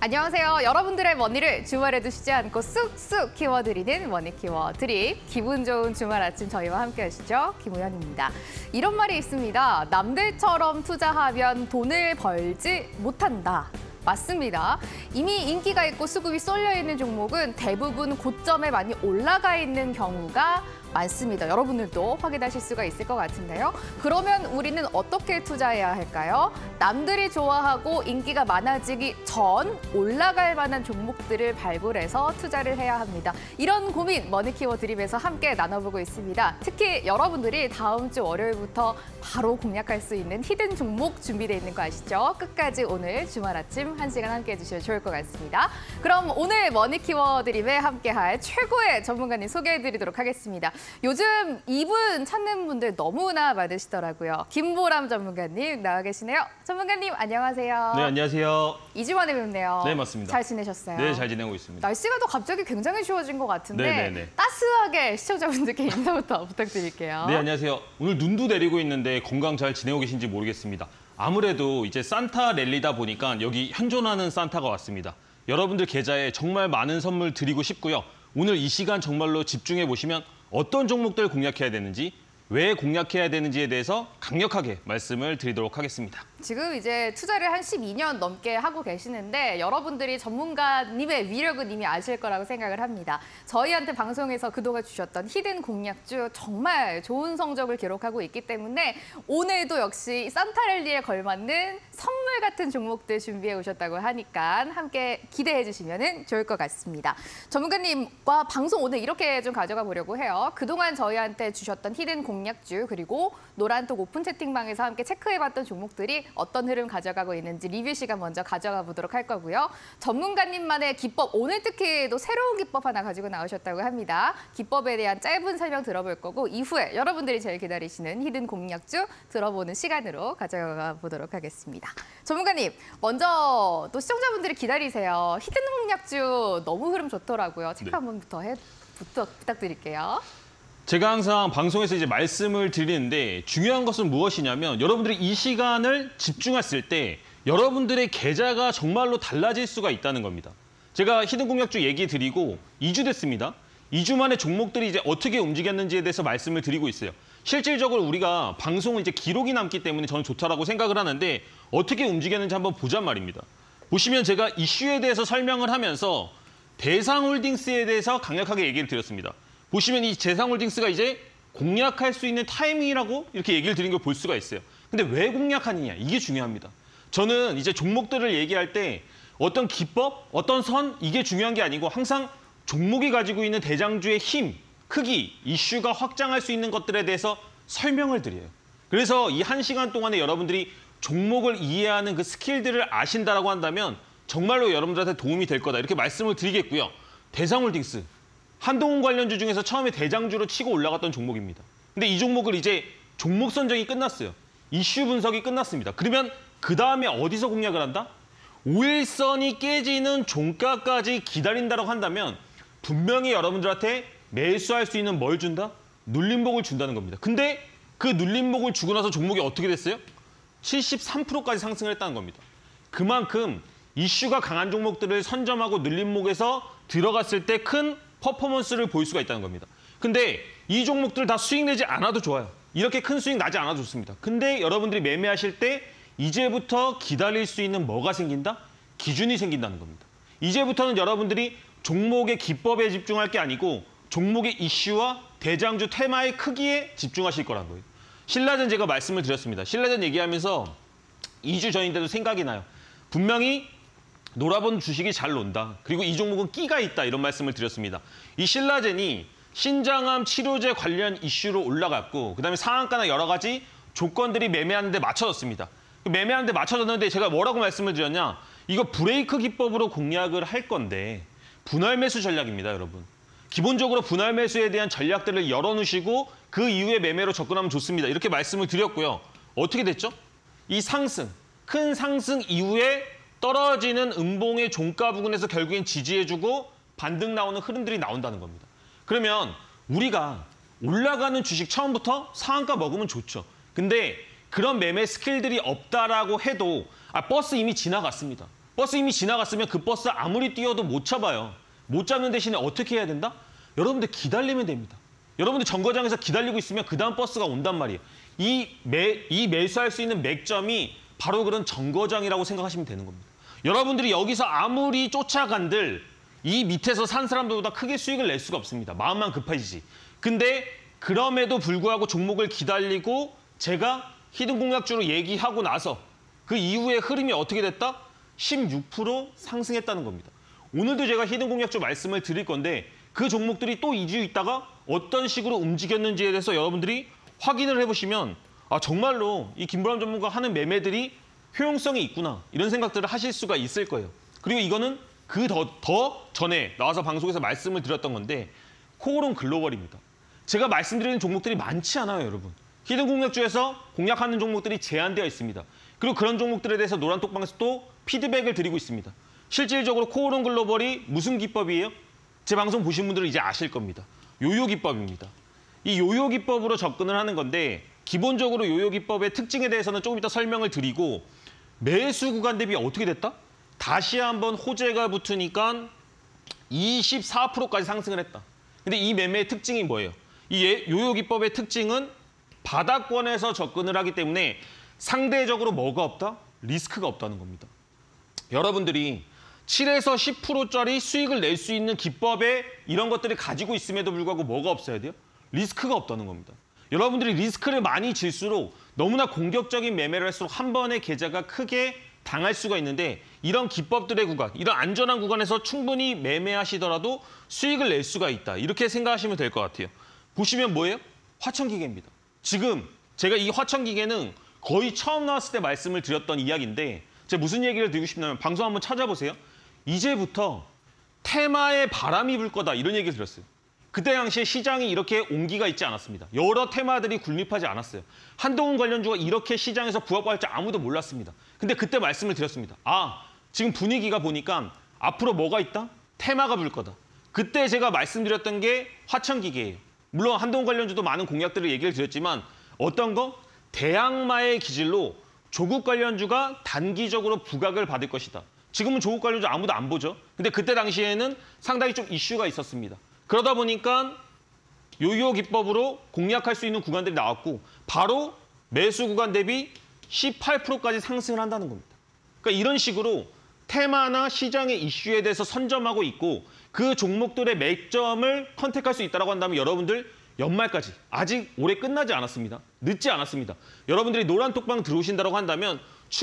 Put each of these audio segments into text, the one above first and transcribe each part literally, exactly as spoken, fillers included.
안녕하세요. 여러분들의 머니를 주말에도 쉬지 않고 쑥쑥 키워드리는 머니 키워 드립. 기분 좋은 주말 아침 저희와 함께 하시죠. 김우현입니다. 이런 말이 있습니다. 남들처럼 투자하면 돈을 벌지 못한다. 맞습니다. 이미 인기가 있고 수급이 쏠려 있는 종목은 대부분 고점에 많이 올라가 있는 경우가 많습니다. 여러분들도 확인하실 수가 있을 것 같은데요. 그러면 우리는 어떻게 투자해야 할까요? 남들이 좋아하고 인기가 많아지기 전 올라갈 만한 종목들을 발굴해서 투자를 해야 합니다. 이런 고민 머니키워 드립에서 함께 나눠보고 있습니다. 특히 여러분들이 다음 주 월요일부터 바로 공략할 수 있는 히든 종목 준비되어 있는 거 아시죠? 끝까지 오늘 주말 아침 한 시간 함께 해주시면 좋을 것 같습니다. 그럼 오늘 머니키워 드립에 함께할 최고의 전문가님 소개해드리도록 하겠습니다. 요즘 이분 찾는 분들 너무나 많으시더라고요. 김보람 전문가님 나와 계시네요. 전문가님 안녕하세요. 네, 안녕하세요. 이 주 만에 뵙네요. 네, 맞습니다. 잘 지내셨어요? 네, 잘 지내고 있습니다. 날씨가 또 갑자기 굉장히 추워진 것 같은데 네, 네, 네. 따스하게 시청자분들께 인사부터 부탁드릴게요. 네, 안녕하세요. 오늘 눈도 내리고 있는데 건강 잘 지내고 계신지 모르겠습니다. 아무래도 이제 산타 랠리다 보니까 여기 현존하는 산타가 왔습니다. 여러분들 계좌에 정말 많은 선물 드리고 싶고요. 오늘 이 시간 정말로 집중해 보시면 어떤 종목들 공략해야 되는지, 왜 공략해야 되는지에 대해서 강력하게 말씀을 드리도록 하겠습니다. 지금 이제 투자를 한 십이 년 넘게 하고 계시는데 여러분들이 전문가님의 위력은 이미 아실 거라고 생각을 합니다. 저희한테 방송에서 그동안 주셨던 히든 공략주 정말 좋은 성적을 기록하고 있기 때문에 오늘도 역시 산타랠리에 걸맞는 선물 같은 종목들 준비해 오셨다고 하니까 함께 기대해 주시면 좋을 것 같습니다. 전문가님과 방송 오늘 이렇게 좀 가져가 보려고 해요. 그동안 저희한테 주셨던 히든 공략주 그리고 노란톡 오픈 채팅방에서 함께 체크해봤던 종목들이 어떤 흐름 가져가고 있는지 리뷰 시간 먼저 가져가 보도록 할 거고요. 전문가님만의 기법, 오늘 특히 또 새로운 기법 하나 가지고 나오셨다고 합니다. 기법에 대한 짧은 설명 들어볼 거고 이후에 여러분들이 제일 기다리시는 히든 공략주 들어보는 시간으로 가져가 보도록 하겠습니다. 전문가님, 먼저 또 시청자분들이 기다리세요. 히든 공략주 너무 흐름 좋더라고요. 체크 네. 한 번부터 해, 부터 부탁드릴게요. 제가 항상 방송에서 이제 말씀을 드리는데 중요한 것은 무엇이냐면 여러분들이 이 시간을 집중했을 때 여러분들의 계좌가 정말로 달라질 수가 있다는 겁니다. 제가 히든 공략주 얘기 드리고 이 주 됐습니다. 이 주 만에 종목들이 이제 어떻게 움직였는지에 대해서 말씀을 드리고 있어요. 실질적으로 우리가 방송은 이제 기록이 남기 때문에 저는 좋다라고 생각을 하는데 어떻게 움직였는지 한번 보잔 말입니다. 보시면 제가 이슈에 대해서 설명을 하면서 대상홀딩스에 대해서 강력하게 얘기를 드렸습니다. 보시면 이 대상홀딩스가 이제 공략할 수 있는 타이밍이라고 이렇게 얘기를 드린 걸 볼 수가 있어요. 근데 왜 공략하느냐, 이게 중요합니다. 저는 이제 종목들을 얘기할 때 어떤 기법, 어떤 선, 이게 중요한 게 아니고 항상 종목이 가지고 있는 대장주의 힘, 크기, 이슈가 확장할 수 있는 것들에 대해서 설명을 드려요. 그래서 이 한 시간 동안에 여러분들이 종목을 이해하는 그 스킬들을 아신다라고 한다면 정말로 여러분들한테 도움이 될 거다, 이렇게 말씀을 드리겠고요. 대상홀딩스. 한동훈 관련주 중에서 처음에 대장주로 치고 올라갔던 종목입니다. 근데 이 종목을 이제 종목 선정이 끝났어요. 이슈 분석이 끝났습니다. 그러면 그 다음에 어디서 공략을 한다? 오일선이 깨지는 종가까지 기다린다고 한다면 분명히 여러분들한테 매수할 수 있는 뭘 준다? 눌림목을 준다는 겁니다. 근데 그 눌림목을 주고 나서 종목이 어떻게 됐어요? 칠십삼 퍼센트까지 상승을 했다는 겁니다. 그만큼 이슈가 강한 종목들을 선점하고 눌림목에서 들어갔을 때 큰 퍼포먼스를 볼 수가 있다는 겁니다. 근데 이 종목들 다 수익 내지 않아도 좋아요. 이렇게 큰 수익 나지 않아도 좋습니다. 근데 여러분들이 매매하실 때 이제부터 기다릴 수 있는 뭐가 생긴다? 기준이 생긴다는 겁니다. 이제부터는 여러분들이 종목의 기법에 집중할 게 아니고 종목의 이슈와 대장주 테마의 크기에 집중하실 거란 거예요. 신라젠 제가 말씀을 드렸습니다. 신라젠 얘기하면서 이 주 전인데도 생각이 나요. 분명히 놀아본 주식이 잘 논다. 그리고 이 종목은 끼가 있다. 이런 말씀을 드렸습니다. 이 신라젠이 신장암 치료제 관련 이슈로 올라갔고 그다음에 상한가나 여러 가지 조건들이 매매하는 데 맞춰졌습니다. 매매하는 데 맞춰졌는데 제가 뭐라고 말씀을 드렸냐. 이거 브레이크 기법으로 공략을 할 건데 분할 매수 전략입니다, 여러분. 기본적으로 분할 매수에 대한 전략들을 열어놓으시고 그 이후에 매매로 접근하면 좋습니다. 이렇게 말씀을 드렸고요. 어떻게 됐죠? 이 상승, 큰 상승 이후에 떨어지는 음봉의 종가 부근에서 결국엔 지지해주고 반등 나오는 흐름들이 나온다는 겁니다. 그러면 우리가 올라가는 주식 처음부터 상한가 먹으면 좋죠. 근데 그런 매매 스킬들이 없다라고 해도 아, 버스 이미 지나갔습니다. 버스 이미 지나갔으면 그 버스 아무리 뛰어도 못 잡아요. 못 잡는 대신에 어떻게 해야 된다? 여러분들 기다리면 됩니다. 여러분들 정거장에서 기다리고 있으면 그 다음 버스가 온단 말이에요. 이, 매, 이 매수할 수 있는 맥점이 바로 그런 정거장이라고 생각하시면 되는 겁니다. 여러분들이 여기서 아무리 쫓아간들 이 밑에서 산 사람들보다 크게 수익을 낼 수가 없습니다. 마음만 급해지지. 근데 그럼에도 불구하고 종목을 기다리고 제가 히든 공략주로 얘기하고 나서 그 이후에 흐름이 어떻게 됐다? 십육 퍼센트 상승했다는 겁니다. 오늘도 제가 히든 공략주 말씀을 드릴 건데 그 종목들이 또 이 주 있다가 어떤 식으로 움직였는지에 대해서 여러분들이 확인을 해보시면 아 정말로 이 김보람 전문가 하는 매매들이 효용성이 있구나 이런 생각들을 하실 수가 있을 거예요. 그리고 이거는 그 더 더 전에 나와서 방송에서 말씀을 드렸던 건데 코오롱 글로벌입니다. 제가 말씀드리는 종목들이 많지 않아요, 여러분. 히든 공략주에서 공략하는 종목들이 제한되어 있습니다. 그리고 그런 종목들에 대해서 노란톡방에서 또 피드백을 드리고 있습니다. 실질적으로 코오롱 글로벌이 무슨 기법이에요? 제 방송 보신 분들은 이제 아실 겁니다. 요요 기법입니다. 이 요요 기법으로 접근을 하는 건데 기본적으로 요요 기법의 특징에 대해서는 조금 이따 설명을 드리고 매수 구간 대비 어떻게 됐다? 다시 한번 호재가 붙으니까 이십사 퍼센트까지 상승을 했다. 근데 이 매매의 특징이 뭐예요? 이 요요 기법의 특징은 바닥권에서 접근을 하기 때문에 상대적으로 뭐가 없다? 리스크가 없다는 겁니다. 여러분들이 칠에서 십 퍼센트짜리 수익을 낼 수 있는 기법에 이런 것들을 가지고 있음에도 불구하고 뭐가 없어야 돼요? 리스크가 없다는 겁니다. 여러분들이 리스크를 많이 질수록 너무나 공격적인 매매를 할수록 한 번의 계좌가 크게 당할 수가 있는데 이런 기법들의 구간, 이런 안전한 구간에서 충분히 매매하시더라도 수익을 낼 수가 있다. 이렇게 생각하시면 될 것 같아요. 보시면 뭐예요? 화천기계입니다. 지금 제가 이 화천기계는 거의 처음 나왔을 때 말씀을 드렸던 이야기인데 제가 무슨 얘기를 드리고 싶냐면 방송 한번 찾아보세요. 이제부터 테마에 바람이 불 거다 이런 얘기를 드렸어요. 그때 당시에 시장이 이렇게 온기가 있지 않았습니다. 여러 테마들이 군립하지 않았어요. 한동훈 관련주가 이렇게 시장에서 부합할 줄 아무도 몰랐습니다. 근데 그때 말씀을 드렸습니다. 아, 지금 분위기가 보니까 앞으로 뭐가 있다? 테마가 불 거다. 그때 제가 말씀드렸던 게 화천기계예요. 물론 한동훈 관련주도 많은 공약들을 얘기를 드렸지만 어떤 거? 대항마의 기질로 조국 관련주가 단기적으로 부각을 받을 것이다. 지금은 조국 관련주 아무도 안 보죠. 근데 그때 당시에는 상당히 좀 이슈가 있었습니다. 그러다 보니까 요요 기법으로 공략할 수 있는 구간들이 나왔고 바로 매수 구간 대비 십팔 퍼센트까지 상승을 한다는 겁니다. 그러니까 이런 식으로 테마나 시장의 이슈에 대해서 선점하고 있고 그 종목들의 맥점을 컨택할 수 있다고 한다면 여러분들 연말까지 아직 올해 끝나지 않았습니다. 늦지 않았습니다. 여러분들이 노란톡방 들어오신다고 한다면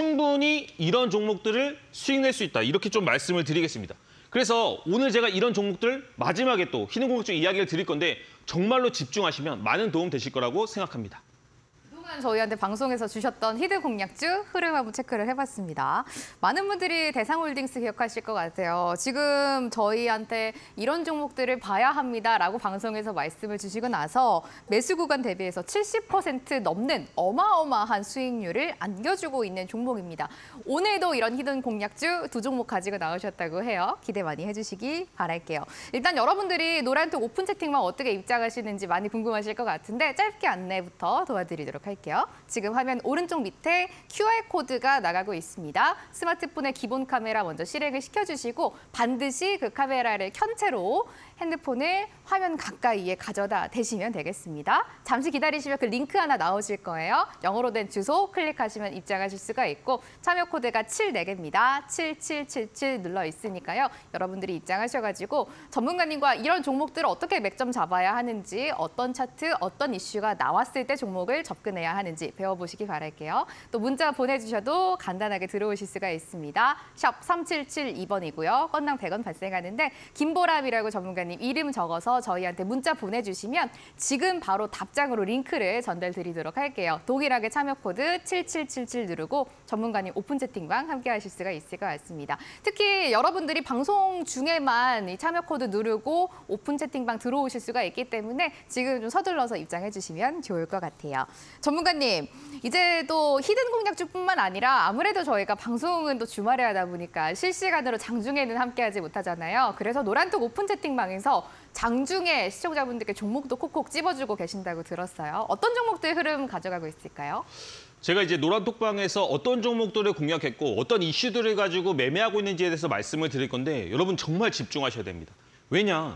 충분히 이런 종목들을 수익 낼 수 있다. 이렇게 좀 말씀을 드리겠습니다. 그래서 오늘 제가 이런 종목들 마지막에 또 히든 공략주 이야기를 드릴 건데 정말로 집중하시면 많은 도움 되실 거라고 생각합니다. 그동안 저희한테 방송에서 주셨던 히든 공략주 흐름 한번 체크를 해봤습니다. 많은 분들이 대상홀딩스 기억하실 것 같아요. 지금 저희한테 이런 종목들을 봐야 합니다라고 방송에서 말씀을 주시고 나서 매수 구간 대비해서 칠십 퍼센트 넘는 어마어마한 수익률을 안겨주고 있는 종목입니다. 오늘도 이런 히든 공략주 두 종목 가지고 나오셨다고 해요. 기대 많이 해주시기 바랄게요. 일단 여러분들이 노란톡 오픈 채팅방 어떻게 입장하시는지 많이 궁금하실 것 같은데 짧게 안내부터 도와드리도록 할게요. 지금 화면 오른쪽 밑에 큐알코드가 나가고 있습니다. 스마트폰의 기본 카메라 먼저 실행을 시켜주시고 반드시 그 카메라를 켠 채로 핸드폰을 화면 가까이에 가져다 대시면 되겠습니다. 잠시 기다리시면 그 링크 하나 나오실 거예요. 영어로 된 주소 클릭하시면 입장하실 수가 있고 참여 코드가 칠십사 개입니다. 칠칠칠칠 눌러 있으니까요. 여러분들이 입장하셔가지고 전문가님과 이런 종목들을 어떻게 맥점 잡아야 하는지 어떤 차트, 어떤 이슈가 나왔을 때 종목을 접근해야 하는지 배워보시기 바랄게요. 또 문자 보내주셔도 간단하게 들어오실 수가 있습니다. 샵 삼칠칠이 번이고요. 건당 백 원 발생하는데 김보람이라고 전문가님 이름 적어서 저희한테 문자 보내주시면 지금 바로 답장으로 링크를 전달드리도록 할게요. 동일하게 참여 코드 칠칠칠칠 누르고 전문가님 오픈 채팅방 함께 하실 수가 있을 것 같습니다. 특히 여러분들이 방송 중에만 이 참여 코드 누르고 오픈 채팅방 들어오실 수가 있기 때문에 지금 좀 서둘러서 입장해 주시면 좋을 것 같아요. 전문가님, 이제 또 히든 공략주뿐만 아니라 아무래도 저희가 방송은 또 주말에 하다 보니까 실시간으로 장중에는 함께하지 못하잖아요. 그래서 노란톡 오픈 채팅방에서 장중에 시청자분들께 종목도 콕콕 찝어주고 계신다고 들었어요. 어떤 종목들 흐름 가져가고 있을까요? 제가 이제 노란톡방에서 어떤 종목들을 공략했고 어떤 이슈들을 가지고 매매하고 있는지에 대해서 말씀을 드릴 건데 여러분 정말 집중하셔야 됩니다. 왜냐?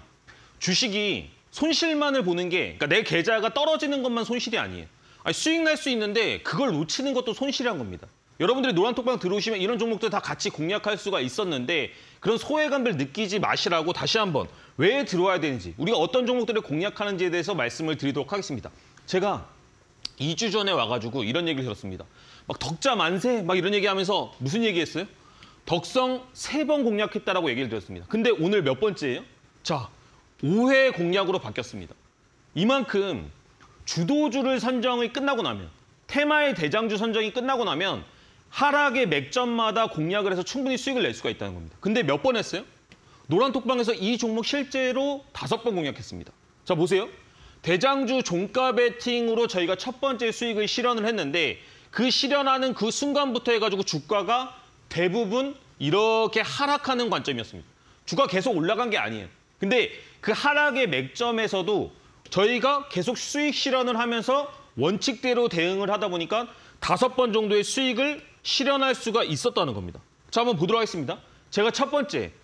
주식이 손실만을 보는 게 그러니까 내 계좌가 떨어지는 것만 손실이 아니에요. 아니, 수익 날 수 있는데 그걸 놓치는 것도 손실한 겁니다. 여러분들이 노란톡방 들어오시면 이런 종목들 다 같이 공략할 수가 있었는데 그런 소외감들 느끼지 마시라고 다시 한번 왜 들어와야 되는지 우리가 어떤 종목들을 공략하는지에 대해서 말씀을 드리도록 하겠습니다. 제가 이 주 전에 와가지고 이런 얘기를 들었습니다. 막 덕자 만세 막 이런 얘기하면서 무슨 얘기했어요? 덕성 세 번 공략했다라고 얘기를 드렸습니다. 근데 오늘 몇 번째예요? 자, 오 회 공략으로 바뀌었습니다. 이만큼 주도주를 선정이 끝나고 나면 테마의 대장주 선정이 끝나고 나면 하락의 맥점마다 공략을 해서 충분히 수익을 낼 수가 있다는 겁니다. 근데 몇 번 했어요? 노란톡방에서 이 종목 실제로 다섯 번 공략했습니다. 자, 보세요. 대장주 종가 베팅으로 저희가 첫 번째 수익을 실현을 했는데 그 실현하는 그 순간부터 해가지고 주가가 대부분 이렇게 하락하는 관점이었습니다. 주가 계속 올라간 게 아니에요. 근데 그 하락의 맥점에서도 저희가 계속 수익 실현을 하면서 원칙대로 대응을 하다 보니까 다섯 번 정도의 수익을 실현할 수가 있었다는 겁니다. 자, 한번 보도록 하겠습니다. 제가 첫 번째,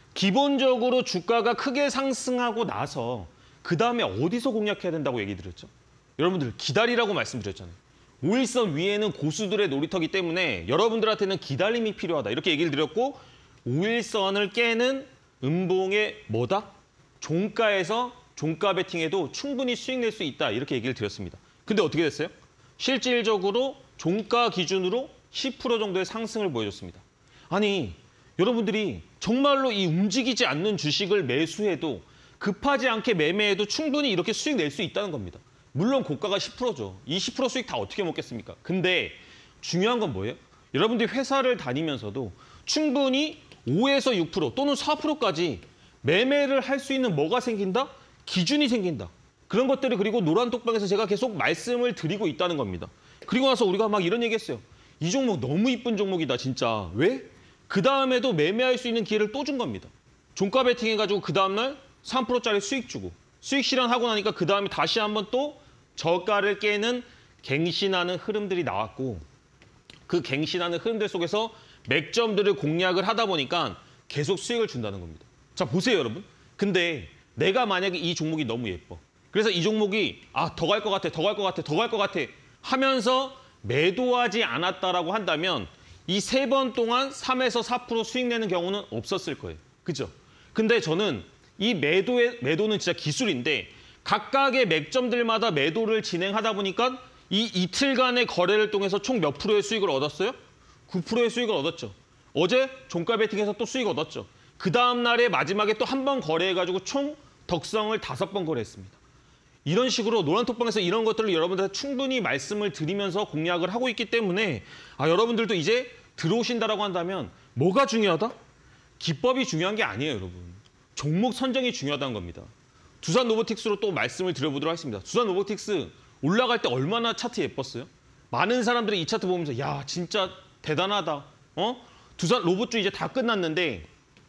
기본적으로 주가가 크게 상승하고 나서 그 다음에 어디서 공략해야 된다고 얘기 드렸죠? 여러분들 기다리라고 말씀드렸잖아요. 오 일선 위에는 고수들의 놀이터기 때문에 여러분들한테는 기다림이 필요하다. 이렇게 얘기를 드렸고 오 일선을 깨는 음봉의 뭐다? 종가에서 종가 베팅에도 충분히 수익 낼 수 있다. 이렇게 얘기를 드렸습니다. 근데 어떻게 됐어요? 실질적으로 종가 기준으로 십 퍼센트 정도의 상승을 보여줬습니다. 아니, 여러분들이 정말로 이 움직이지 않는 주식을 매수해도 급하지 않게 매매해도 충분히 이렇게 수익 낼 수 있다는 겁니다. 물론 고가가 십 퍼센트죠. 이 십 퍼센트 수익 다 어떻게 먹겠습니까? 근데 중요한 건 뭐예요? 여러분들이 회사를 다니면서도 충분히 오에서 육 퍼센트 또는 사 퍼센트까지 매매를 할 수 있는 뭐가 생긴다? 기준이 생긴다. 그런 것들이 그리고 노란톡방에서 제가 계속 말씀을 드리고 있다는 겁니다. 그리고 나서 우리가 막 이런 얘기했어요. 이 종목 너무 이쁜 종목이다 진짜. 왜? 그 다음에도 매매할 수 있는 기회를 또 준 겁니다. 종가 베팅 해가지고 그 다음날 삼 퍼센트짜리 수익 주고 수익 실현하고 나니까 그 다음에 다시 한번 또 저가를 깨는 갱신하는 흐름들이 나왔고 그 갱신하는 흐름들 속에서 맥점들을 공략을 하다 보니까 계속 수익을 준다는 겁니다. 자, 보세요 여러분. 근데 내가 만약에 이 종목이 너무 예뻐. 그래서 이 종목이 아, 더 갈 것 같아, 더 갈 것 같아, 더 갈 것 같아 하면서 매도하지 않았다라고 한다면 이 세 번 동안 삼에서 사 퍼센트 수익 내는 경우는 없었을 거예요. 그죠? 근데 저는 이 매도의, 매도는 진짜 기술인데 각각의 맥점들마다 매도를 진행하다 보니까 이 이틀간의 거래를 통해서 총 몇 프로의 수익을 얻었어요? 구 퍼센트의 수익을 얻었죠. 어제 종가 베팅에서 또 수익 얻었죠. 그 다음 날에 마지막에 또 한 번 거래해가지고 총 덕성을 다섯 번 거래했습니다. 이런 식으로 노란톡방에서 이런 것들을 여러분들한테 충분히 말씀을 드리면서 공략을 하고 있기 때문에 아, 여러분들도 이제 들어오신다라고 한다면 뭐가 중요하다? 기법이 중요한 게 아니에요, 여러분. 종목 선정이 중요하다는 겁니다. 두산 로보틱스로 또 말씀을 드려보도록 하겠습니다. 두산 로보틱스 올라갈 때 얼마나 차트 예뻤어요? 많은 사람들이 이 차트 보면서 야, 진짜 대단하다. 어? 두산 로봇주 이제 다 끝났는데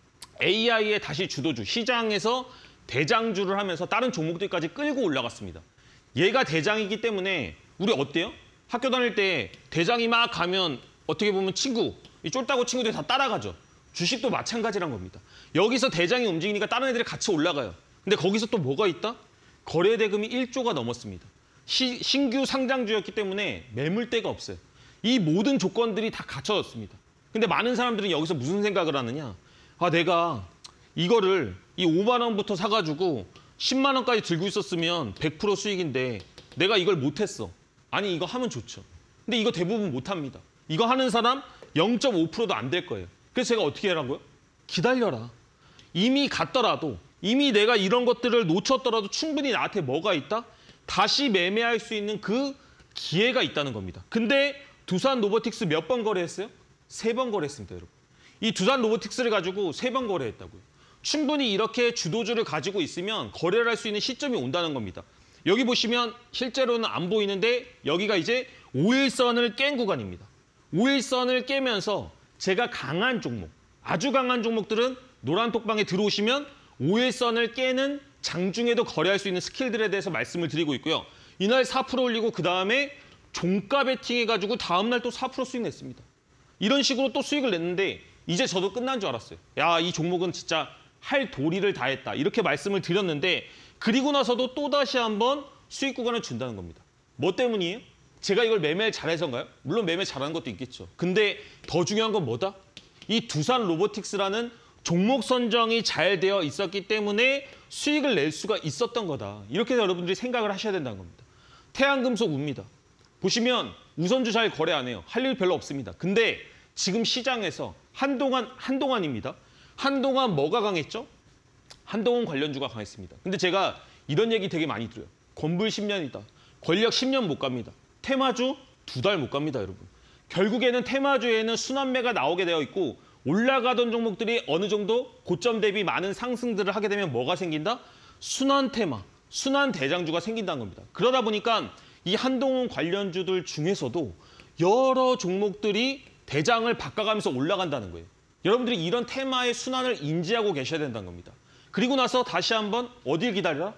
에이아이의 다시 주도주, 시장에서 대장주를 하면서 다른 종목들까지 끌고 올라갔습니다. 얘가 대장이기 때문에 우리 어때요? 학교 다닐 때 대장이 막 가면 어떻게 보면 친구, 이 쫄따구 친구들이 다 따라가죠. 주식도 마찬가지란 겁니다. 여기서 대장이 움직이니까 다른 애들이 같이 올라가요. 근데 거기서 또 뭐가 있다? 거래 대금이 일조가 넘었습니다. 시, 신규 상장주였기 때문에 매물대가 없어요. 이 모든 조건들이 다 갖춰졌습니다. 근데 많은 사람들은 여기서 무슨 생각을 하느냐? 아, 내가 이거를 이 오만 원부터 사가지고 십만 원까지 들고 있었으면 백 퍼센트 수익인데 내가 이걸 못했어. 아니, 이거 하면 좋죠. 근데 이거 대부분 못합니다. 이거 하는 사람 영 점 오 퍼센트도 안 될 거예요. 그래서 제가 어떻게 하라고요? 기다려라. 이미 갔더라도, 이미 내가 이런 것들을 놓쳤더라도 충분히 나한테 뭐가 있다? 다시 매매할 수 있는 그 기회가 있다는 겁니다. 근데 두산 로보틱스 몇 번 거래했어요? 세 번 거래했습니다, 여러분. 이 두산 로보틱스를 가지고 세 번 거래했다고요. 충분히 이렇게 주도주를 가지고 있으면 거래를 할 수 있는 시점이 온다는 겁니다. 여기 보시면 실제로는 안 보이는데 여기가 이제 오 일선을 깬 구간입니다. 오 일선을 깨면서 제가 강한 종목, 아주 강한 종목들은 노란톡방에 들어오시면 오 일선을 깨는 장중에도 거래할 수 있는 스킬들에 대해서 말씀을 드리고 있고요. 이날 사 퍼센트 올리고 그 다음에 종가 베팅해가지고 다음날 또 사 퍼센트 수익 냈습니다. 이런 식으로 또 수익을 냈는데 이제 저도 끝난 줄 알았어요. 야, 이 종목은 진짜 할 도리를 다했다. 이렇게 말씀을 드렸는데 그리고 나서도 또다시 한번 수익 구간을 준다는 겁니다. 뭐 때문이에요? 제가 이걸 매매를 잘해서인가요? 물론 매매 잘하는 것도 있겠죠. 근데 더 중요한 건 뭐다? 이 두산 로보틱스라는 종목 선정이 잘 되어 있었기 때문에 수익을 낼 수가 있었던 거다. 이렇게 여러분들이 생각을 하셔야 된다는 겁니다. 태양금속 우입니다. 보시면 우선주 잘 거래 안 해요. 할 일 별로 없습니다. 근데 지금 시장에서 한동안, 한동안입니다. 한동안 뭐가 강했죠? 한동안 관련주가 강했습니다. 근데 제가 이런 얘기 되게 많이 들어요. 건불 십 년이다. 권력 십 년 못 갑니다. 테마주 두 달 못 갑니다, 여러분. 결국에는 테마주에는 순환매가 나오게 되어 있고 올라가던 종목들이 어느 정도 고점 대비 많은 상승들을 하게 되면 뭐가 생긴다? 순환 테마, 순환 대장주가 생긴다는 겁니다. 그러다 보니까 이 한동훈 관련주들 중에서도 여러 종목들이 대장을 바꿔가면서 올라간다는 거예요. 여러분들이 이런 테마의 순환을 인지하고 계셔야 된다는 겁니다. 그리고 나서 다시 한번 어딜 기다려라?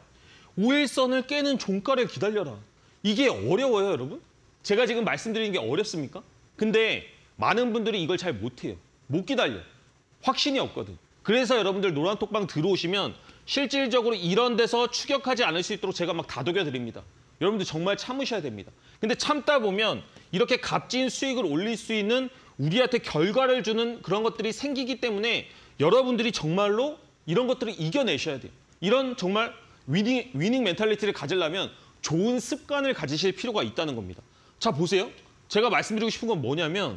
오일선을 깨는 종가를 기다려라. 이게 어려워요, 여러분? 제가 지금 말씀드리는 게 어렵습니까? 근데 많은 분들이 이걸 잘 못해요. 못 기다려. 확신이 없거든. 그래서 여러분들 노란톡방 들어오시면 실질적으로 이런 데서 추격하지 않을 수 있도록 제가 막 다독여 드립니다. 여러분들 정말 참으셔야 됩니다. 근데 참다 보면 이렇게 값진 수익을 올릴 수 있는 우리한테 결과를 주는 그런 것들이 생기기 때문에 여러분들이 정말로 이런 것들을 이겨내셔야 돼요. 이런 정말 위닝, 위닝 멘탈리티를 가지려면 좋은 습관을 가지실 필요가 있다는 겁니다. 자, 보세요. 제가 말씀드리고 싶은 건 뭐냐면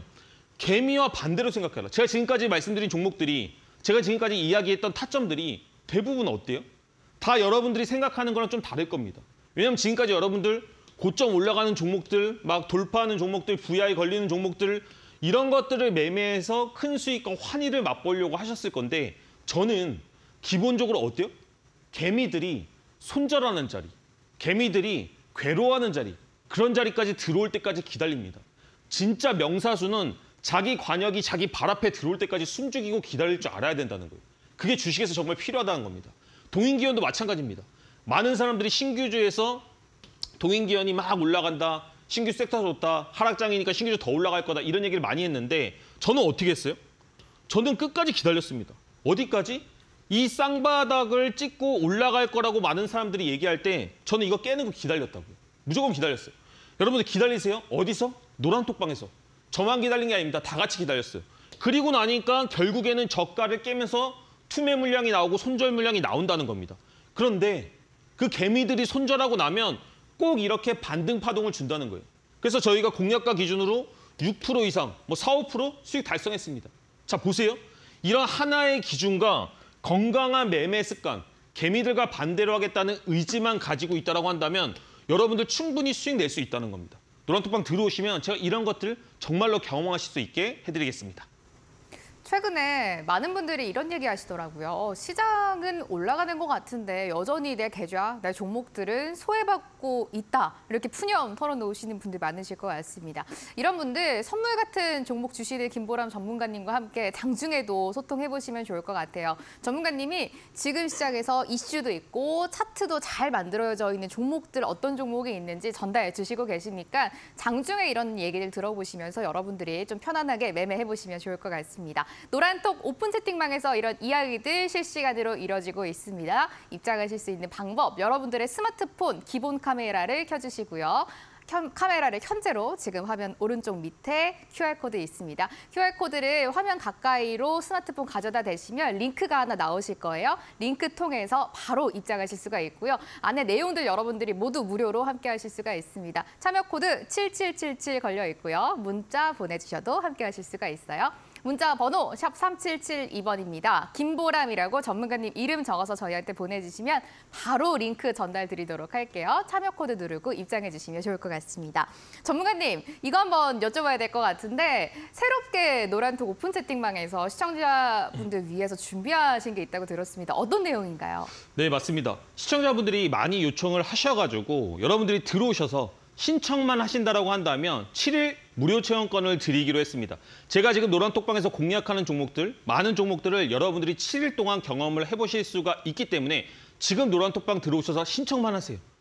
개미와 반대로 생각해라. 제가 지금까지 말씀드린 종목들이 제가 지금까지 이야기했던 타점들이 대부분 어때요? 다 여러분들이 생각하는 거랑 좀 다를 겁니다. 왜냐하면 지금까지 여러분들 고점 올라가는 종목들, 막 돌파하는 종목들, 브이아이 걸리는 종목들 이런 것들을 매매해서 큰 수익과 환희를 맛보려고 하셨을 건데 저는 기본적으로 어때요? 개미들이 손절하는 자리, 개미들이 괴로워하는 자리 그런 자리까지 들어올 때까지 기다립니다. 진짜 명사수는 자기 관역이 자기 발 앞에 들어올 때까지 숨죽이고 기다릴 줄 알아야 된다는 거예요. 그게 주식에서 정말 필요하다는 겁니다. 동인기원도 마찬가지입니다. 많은 사람들이 신규주에서 동인기원이 막 올라간다, 신규 섹터 좋다, 하락장이니까 신규주 더 올라갈 거다 이런 얘기를 많이 했는데 저는 어떻게 했어요? 저는 끝까지 기다렸습니다. 어디까지? 이 쌍바닥을 찍고 올라갈 거라고 많은 사람들이 얘기할 때 저는 이거 깨는 거 기다렸다고요. 무조건 기다렸어요. 여러분들 기다리세요. 어디서? 노란톡방에서. 저만 기다린 게 아닙니다. 다 같이 기다렸어요. 그리고 나니까 결국에는 저가를 깨면서 투매 물량이 나오고 손절 물량이 나온다는 겁니다. 그런데 그 개미들이 손절하고 나면 꼭 이렇게 반등 파동을 준다는 거예요. 그래서 저희가 공략가 기준으로 육 퍼센트 이상, 뭐 사, 오 퍼센트 수익 달성했습니다. 자, 보세요. 이런 하나의 기준과 건강한 매매 습관, 개미들과 반대로 하겠다는 의지만 가지고 있다고 한다면 여러분들 충분히 수익 낼 수 있다는 겁니다. 노란톡방 들어오시면 제가 이런 것들 정말로 경험하실 수 있게 해드리겠습니다. 최근에 많은 분들이 이런 얘기 하시더라고요. 시장은 올라가는 것 같은데 여전히 내 계좌, 내 종목들은 소외받고 있다. 이렇게 푸념 털어놓으시는 분들 많으실 것 같습니다. 이런 분들 선물 같은 종목 주시는 김보람 전문가님과 함께 장중에도 소통해보시면 좋을 것 같아요. 전문가님이 지금 시장에서 이슈도 있고 차트도 잘 만들어져 있는 종목들 어떤 종목이 있는지 전달해 주시고 계시니까 장중에 이런 얘기를 들어보시면서 여러분들이 좀 편안하게 매매해보시면 좋을 것 같습니다. 노란톡 오픈 채팅방에서 이런 이야기들 실시간으로 이뤄지고 있습니다. 입장하실 수 있는 방법, 여러분들의 스마트폰 기본 카메라를 켜주시고요. 카메라를 현재로 지금 화면 오른쪽 밑에 큐알코드 있습니다. 큐알코드를 화면 가까이로 스마트폰 가져다 대시면 링크가 하나 나오실 거예요. 링크 통해서 바로 입장하실 수가 있고요. 안에 내용들 여러분들이 모두 무료로 함께 하실 수가 있습니다. 참여 코드 칠칠칠칠 걸려 있고요. 문자 보내주셔도 함께 하실 수가 있어요. 문자 번호 샵 삼칠칠이 번입니다. 김보람이라고 전문가님 이름 적어서 저희한테 보내주시면 바로 링크 전달 드리도록 할게요. 참여 코드 누르고 입장해 주시면 좋을 것 같습니다. 전문가님, 이거 한번 여쭤봐야 될 것 같은데 새롭게 노란톡 오픈 채팅방에서 시청자분들 위해서 준비하신 게 있다고 들었습니다. 어떤 내용인가요? 네, 맞습니다. 시청자분들이 많이 요청을 하셔가지고 여러분들이 들어오셔서 신청만 하신다라고 한다면 칠 일 무료 체험권을 드리기로 했습니다. 제가 지금 노란톡방에서 공략하는 종목들, 많은 종목들을 여러분들이 칠 일 동안 경험을 해보실 수가 있기 때문에 지금 노란톡방 들어오셔서 신청만 하세요.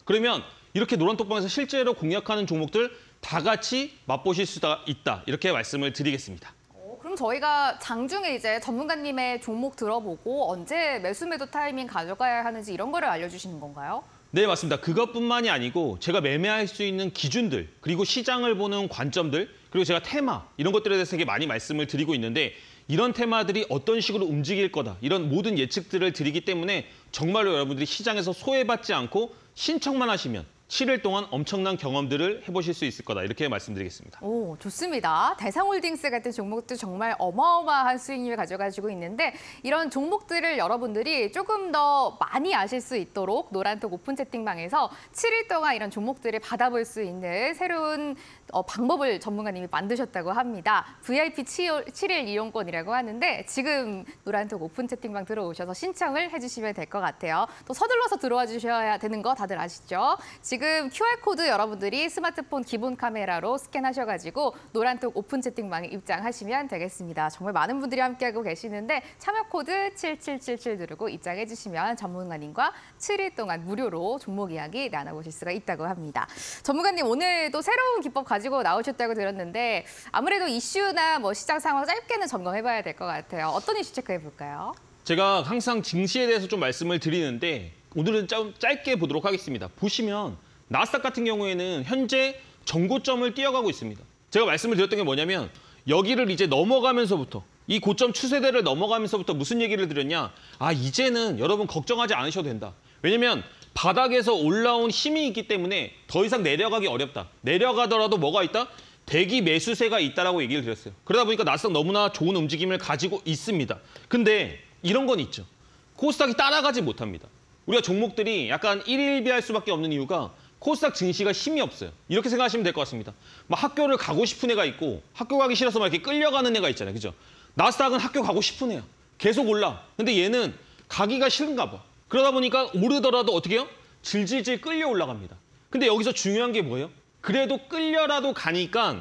그러면 이렇게 노란톡방에서 실제로 공략하는 종목들 다 같이 맛보실 수가 있다. 이렇게 말씀을 드리겠습니다. 어, 그럼 저희가 장중에 이제 전문가님의 종목 들어보고 언제 매수 매도 타이밍 가져가야 하는지 이런 거를 알려주시는 건가요? 네, 맞습니다. 그것뿐만이 아니고 제가 매매할 수 있는 기준들, 그리고 시장을 보는 관점들, 그리고 제가 테마 이런 것들에 대해서 되게 많이 말씀을 드리고 있는데 이런 테마들이 어떤 식으로 움직일 거다. 이런 모든 예측들을 드리기 때문에 정말로 여러분들이 시장에서 소외받지 않고 신청만 하시면 칠 일 동안 엄청난 경험들을 해보실 수 있을 거다. 이렇게 말씀드리겠습니다. 오, 좋습니다. 대상홀딩스 같은 종목도 정말 어마어마한 수익률을 가져가지고 있는데 이런 종목들을 여러분들이 조금 더 많이 아실 수 있도록 노란톡 오픈 채팅방에서 칠 일 동안 이런 종목들을 받아볼 수 있는 새로운 어, 방법을 전문가님이 만드셨다고 합니다. 브이아이피 칠 일 이용권이라고 하는데 지금 노란톡 오픈 채팅방 들어오셔서 신청을 해주시면 될 것 같아요. 또 서둘러서 들어와 주셔야 되는 거 다들 아시죠? 지금 큐알코드 여러분들이 스마트폰 기본 카메라로 스캔하셔가지고 노란톡 오픈 채팅방에 입장하시면 되겠습니다. 정말 많은 분들이 함께하고 계시는데 참여 코드 칠칠칠칠 누르고 입장해 주시면 전문가님과 칠 일 동안 무료로 종목 이야기 나눠보실 수가 있다고 합니다. 전문가님 오늘도 새로운 기법 가지고 나오셨다고 들었는데 아무래도 이슈나 뭐 시장 상황 짧게는 점검해봐야 될 것 같아요. 어떤 이슈 체크해볼까요? 제가 항상 증시에 대해서 좀 말씀을 드리는데 오늘은 좀 짧게 보도록 하겠습니다. 보시면 나스닥 같은 경우에는 현재 정고점을 뛰어가고 있습니다. 제가 말씀을 드렸던 게 뭐냐면 여기를 이제 넘어가면서부터 이 고점 추세대를 넘어가면서부터 무슨 얘기를 드렸냐. 아 이제는 여러분 걱정하지 않으셔도 된다. 왜냐면 바닥에서 올라온 힘이 있기 때문에 더 이상 내려가기 어렵다. 내려가더라도 뭐가 있다? 대기 매수세가 있다라고 얘기를 드렸어요. 그러다 보니까 나스닥 너무나 좋은 움직임을 가지고 있습니다. 근데 이런 건 있죠. 코스닥이 따라가지 못합니다. 우리가 종목들이 약간 일일비할 수밖에 없는 이유가 코스닥 증시가 힘이 없어요. 이렇게 생각하시면 될 것 같습니다. 막 학교를 가고 싶은 애가 있고 학교 가기 싫어서 막 이렇게 끌려가는 애가 있잖아요. 그죠? 나스닥은 학교 가고 싶은 애야. 계속 올라. 근데 얘는 가기가 싫은가 봐. 그러다 보니까 오르더라도 어떻게 해요? 질질질 끌려 올라갑니다. 근데 여기서 중요한 게 뭐예요? 그래도 끌려라도 가니까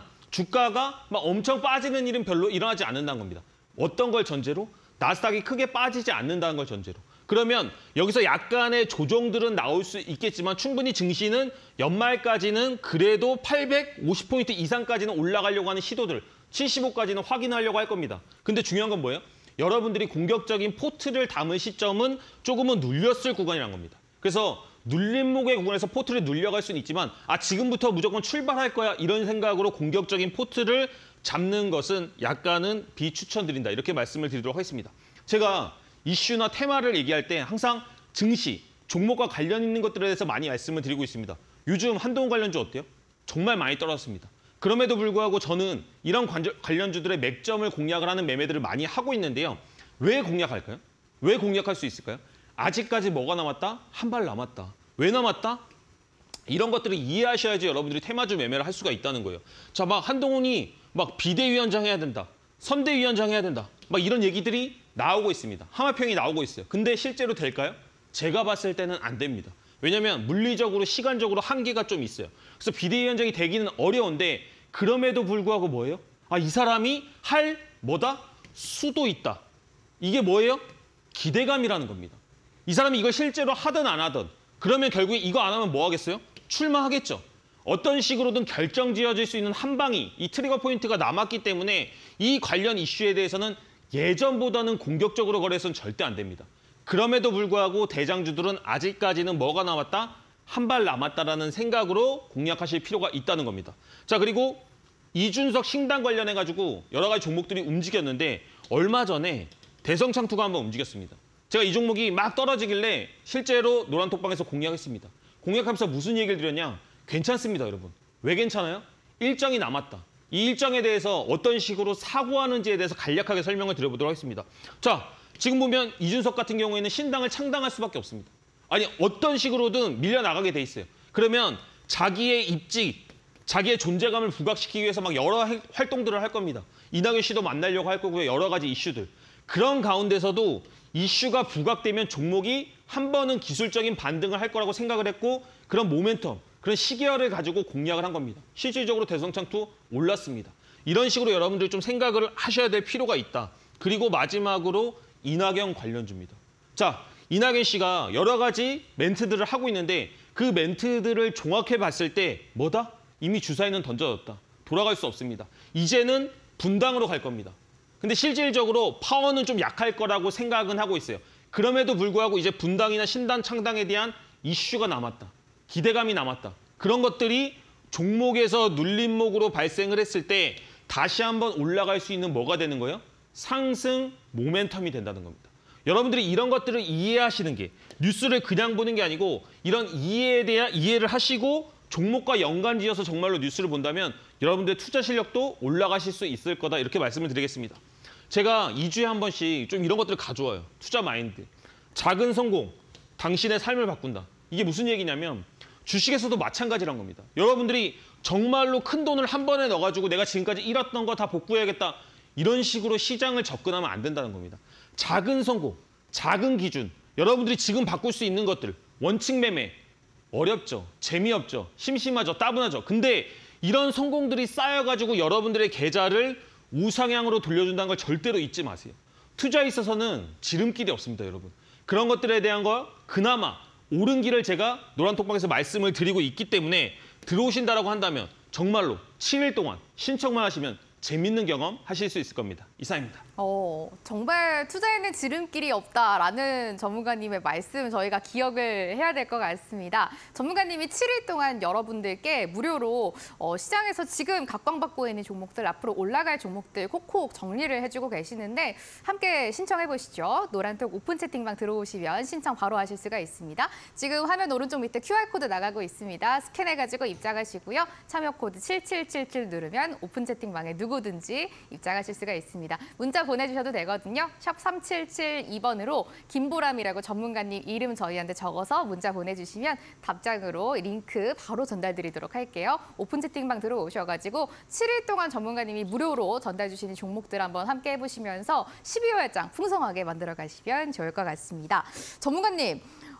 주가가 막 엄청 빠지는 일은 별로 일어나지 않는다는 겁니다. 어떤 걸 전제로? 나스닥이 크게 빠지지 않는다는 걸 전제로. 그러면 여기서 약간의 조정들은 나올 수 있겠지만 충분히 증시는 연말까지는 그래도 팔백오십 포인트 이상까지는 올라가려고 하는 시도들, 칠십오까지는 확인하려고 할 겁니다. 근데 중요한 건 뭐예요? 여러분들이 공격적인 포트를 담을 시점은 조금은 눌렸을 구간이란 겁니다. 그래서 눌림목의 구간에서 포트를 눌려갈 수는 있지만 아 지금부터 무조건 출발할 거야 이런 생각으로 공격적인 포트를 잡는 것은 약간은 비추천드린다. 이렇게 말씀을 드리도록 하겠습니다. 제가 이슈나 테마를 얘기할 때 항상 증시, 종목과 관련 있는 것들에 대해서 많이 말씀을 드리고 있습니다. 요즘 한동훈 관련주 어때요? 정말 많이 떨어졌습니다. 그럼에도 불구하고 저는 이런 관련주들의 맥점을 공략을 하는 매매들을 많이 하고 있는데요. 왜 공략할까요? 왜 공략할 수 있을까요? 아직까지 뭐가 남았다? 한 발 남았다. 왜 남았다? 이런 것들을 이해하셔야지 여러분들이 테마주 매매를 할 수가 있다는 거예요. 자, 막 한동훈이 막 비대위원장 해야 된다. 선대위원장 해야 된다. 막 이런 얘기들이 나오고 있습니다. 하마평이 나오고 있어요. 근데 실제로 될까요? 제가 봤을 때는 안 됩니다. 왜냐하면 물리적으로 시간적으로 한계가 좀 있어요. 그래서 비대위원장이 되기는 어려운데 그럼에도 불구하고 뭐예요? 아, 이 사람이 할 뭐다? 수도 있다. 이게 뭐예요? 기대감이라는 겁니다. 이 사람이 이걸 실제로 하든 안 하든 그러면 결국에 이거 안 하면 뭐 하겠어요? 출마하겠죠. 어떤 식으로든 결정지어질 수 있는 한 방이 이 트리거 포인트가 남았기 때문에 이 관련 이슈에 대해서는 예전보다는 공격적으로 거래해서는 절대 안 됩니다. 그럼에도 불구하고 대장주들은 아직까지는 뭐가 남았다? 한 발 남았다라는 생각으로 공략하실 필요가 있다는 겁니다. 자, 그리고 이준석 신당 관련해가지고 여러 가지 종목들이 움직였는데 얼마 전에 대성창투가 한번 움직였습니다. 제가 이 종목이 막 떨어지길래 실제로 노란톡방에서 공략했습니다. 공략하면서 무슨 얘기를 드렸냐? 괜찮습니다, 여러분. 왜 괜찮아요? 일정이 남았다. 이 일정에 대해서 어떤 식으로 사고하는지에 대해서 간략하게 설명을 드려보도록 하겠습니다. 자, 지금 보면 이준석 같은 경우에는 신당을 창당할 수밖에 없습니다. 아니, 어떤 식으로든 밀려나가게 돼 있어요. 그러면 자기의 입지, 자기의 존재감을 부각시키기 위해서 막 여러 활동들을 할 겁니다. 이낙연 씨도 만나려고 할 거고요. 여러 가지 이슈들. 그런 가운데서도 이슈가 부각되면 종목이 한 번은 기술적인 반등을 할 거라고 생각을 했고 그런 모멘텀, 그런 시계열을 가지고 공략을 한 겁니다. 실질적으로 대성창투 올랐습니다. 이런 식으로 여러분들이 좀 생각을 하셔야 될 필요가 있다. 그리고 마지막으로 이낙연 관련주입니다. 자, 이낙연 씨가 여러 가지 멘트들을 하고 있는데 그 멘트들을 종합해 봤을 때 뭐다? 이미 주사위는 던져졌다. 돌아갈 수 없습니다. 이제는 분당으로 갈 겁니다. 근데 실질적으로 파워는 좀 약할 거라고 생각은 하고 있어요. 그럼에도 불구하고 이제 분당이나 신당, 창당에 대한 이슈가 남았다. 기대감이 남았다. 그런 것들이 종목에서 눌림목으로 발생을 했을 때 다시 한번 올라갈 수 있는 뭐가 되는 거예요? 상승 모멘텀이 된다는 겁니다. 여러분들이 이런 것들을 이해하시는 게 뉴스를 그냥 보는 게 아니고 이런 이해에 대한 이해를 하시고 종목과 연관지어서 정말로 뉴스를 본다면 여러분들의 투자 실력도 올라가실 수 있을 거다 이렇게 말씀을 드리겠습니다. 제가 이 주에 한 번씩 좀 이런 것들을 가져와요. 투자 마인드. 작은 성공, 당신의 삶을 바꾼다. 이게 무슨 얘기냐면 주식에서도 마찬가지란 겁니다. 여러분들이 정말로 큰 돈을 한 번에 넣어가지고 내가 지금까지 잃었던 거 다 복구해야겠다. 이런 식으로 시장을 접근하면 안 된다는 겁니다. 작은 성공, 작은 기준, 여러분들이 지금 바꿀 수 있는 것들, 원칙 매매, 어렵죠, 재미없죠, 심심하죠, 따분하죠. 근데 이런 성공들이 쌓여가지고 여러분들의 계좌를 우상향으로 돌려준다는 걸 절대로 잊지 마세요. 투자에 있어서는 지름길이 없습니다, 여러분. 그런 것들에 대한 거 그나마 옳은 길을 제가 노란톡방에서 말씀을 드리고 있기 때문에 들어오신다라고 한다면 정말로 칠 일 동안 신청만 하시면 재밌는 경험 하실 수 있을 겁니다. 이상입니다. 어, 정말 투자에는 지름길이 없다라는 전문가님의 말씀 저희가 기억을 해야 될 것 같습니다. 전문가님이 칠 일 동안 여러분들께 무료로 어, 시장에서 지금 각광받고 있는 종목들, 앞으로 올라갈 종목들 콕콕 정리를 해주고 계시는데 함께 신청해 보시죠. 노란톡 오픈 채팅방 들어오시면 신청 바로 하실 수가 있습니다. 지금 화면 오른쪽 밑에 큐알코드 나가고 있습니다. 스캔해가지고 입장하시고요. 참여 코드 칠칠칠칠 누르면 오픈 채팅방에 누구든지 입장하실 수가 있습니다. 문자 보내주셔도 되거든요. 샵 삼칠칠이 번으로 김보람이라고 전문가님 이름 저희한테 적어서 문자 보내주시면 답장으로 링크 바로 전달드리도록 할게요. 오픈 채팅방 들어오셔가지고 칠 일 동안 전문가님이 무료로 전달 주시는 종목들 한번 함께 해보시면서 십이월 장 풍성하게 만들어 가시면 좋을 것 같습니다. 전문가님.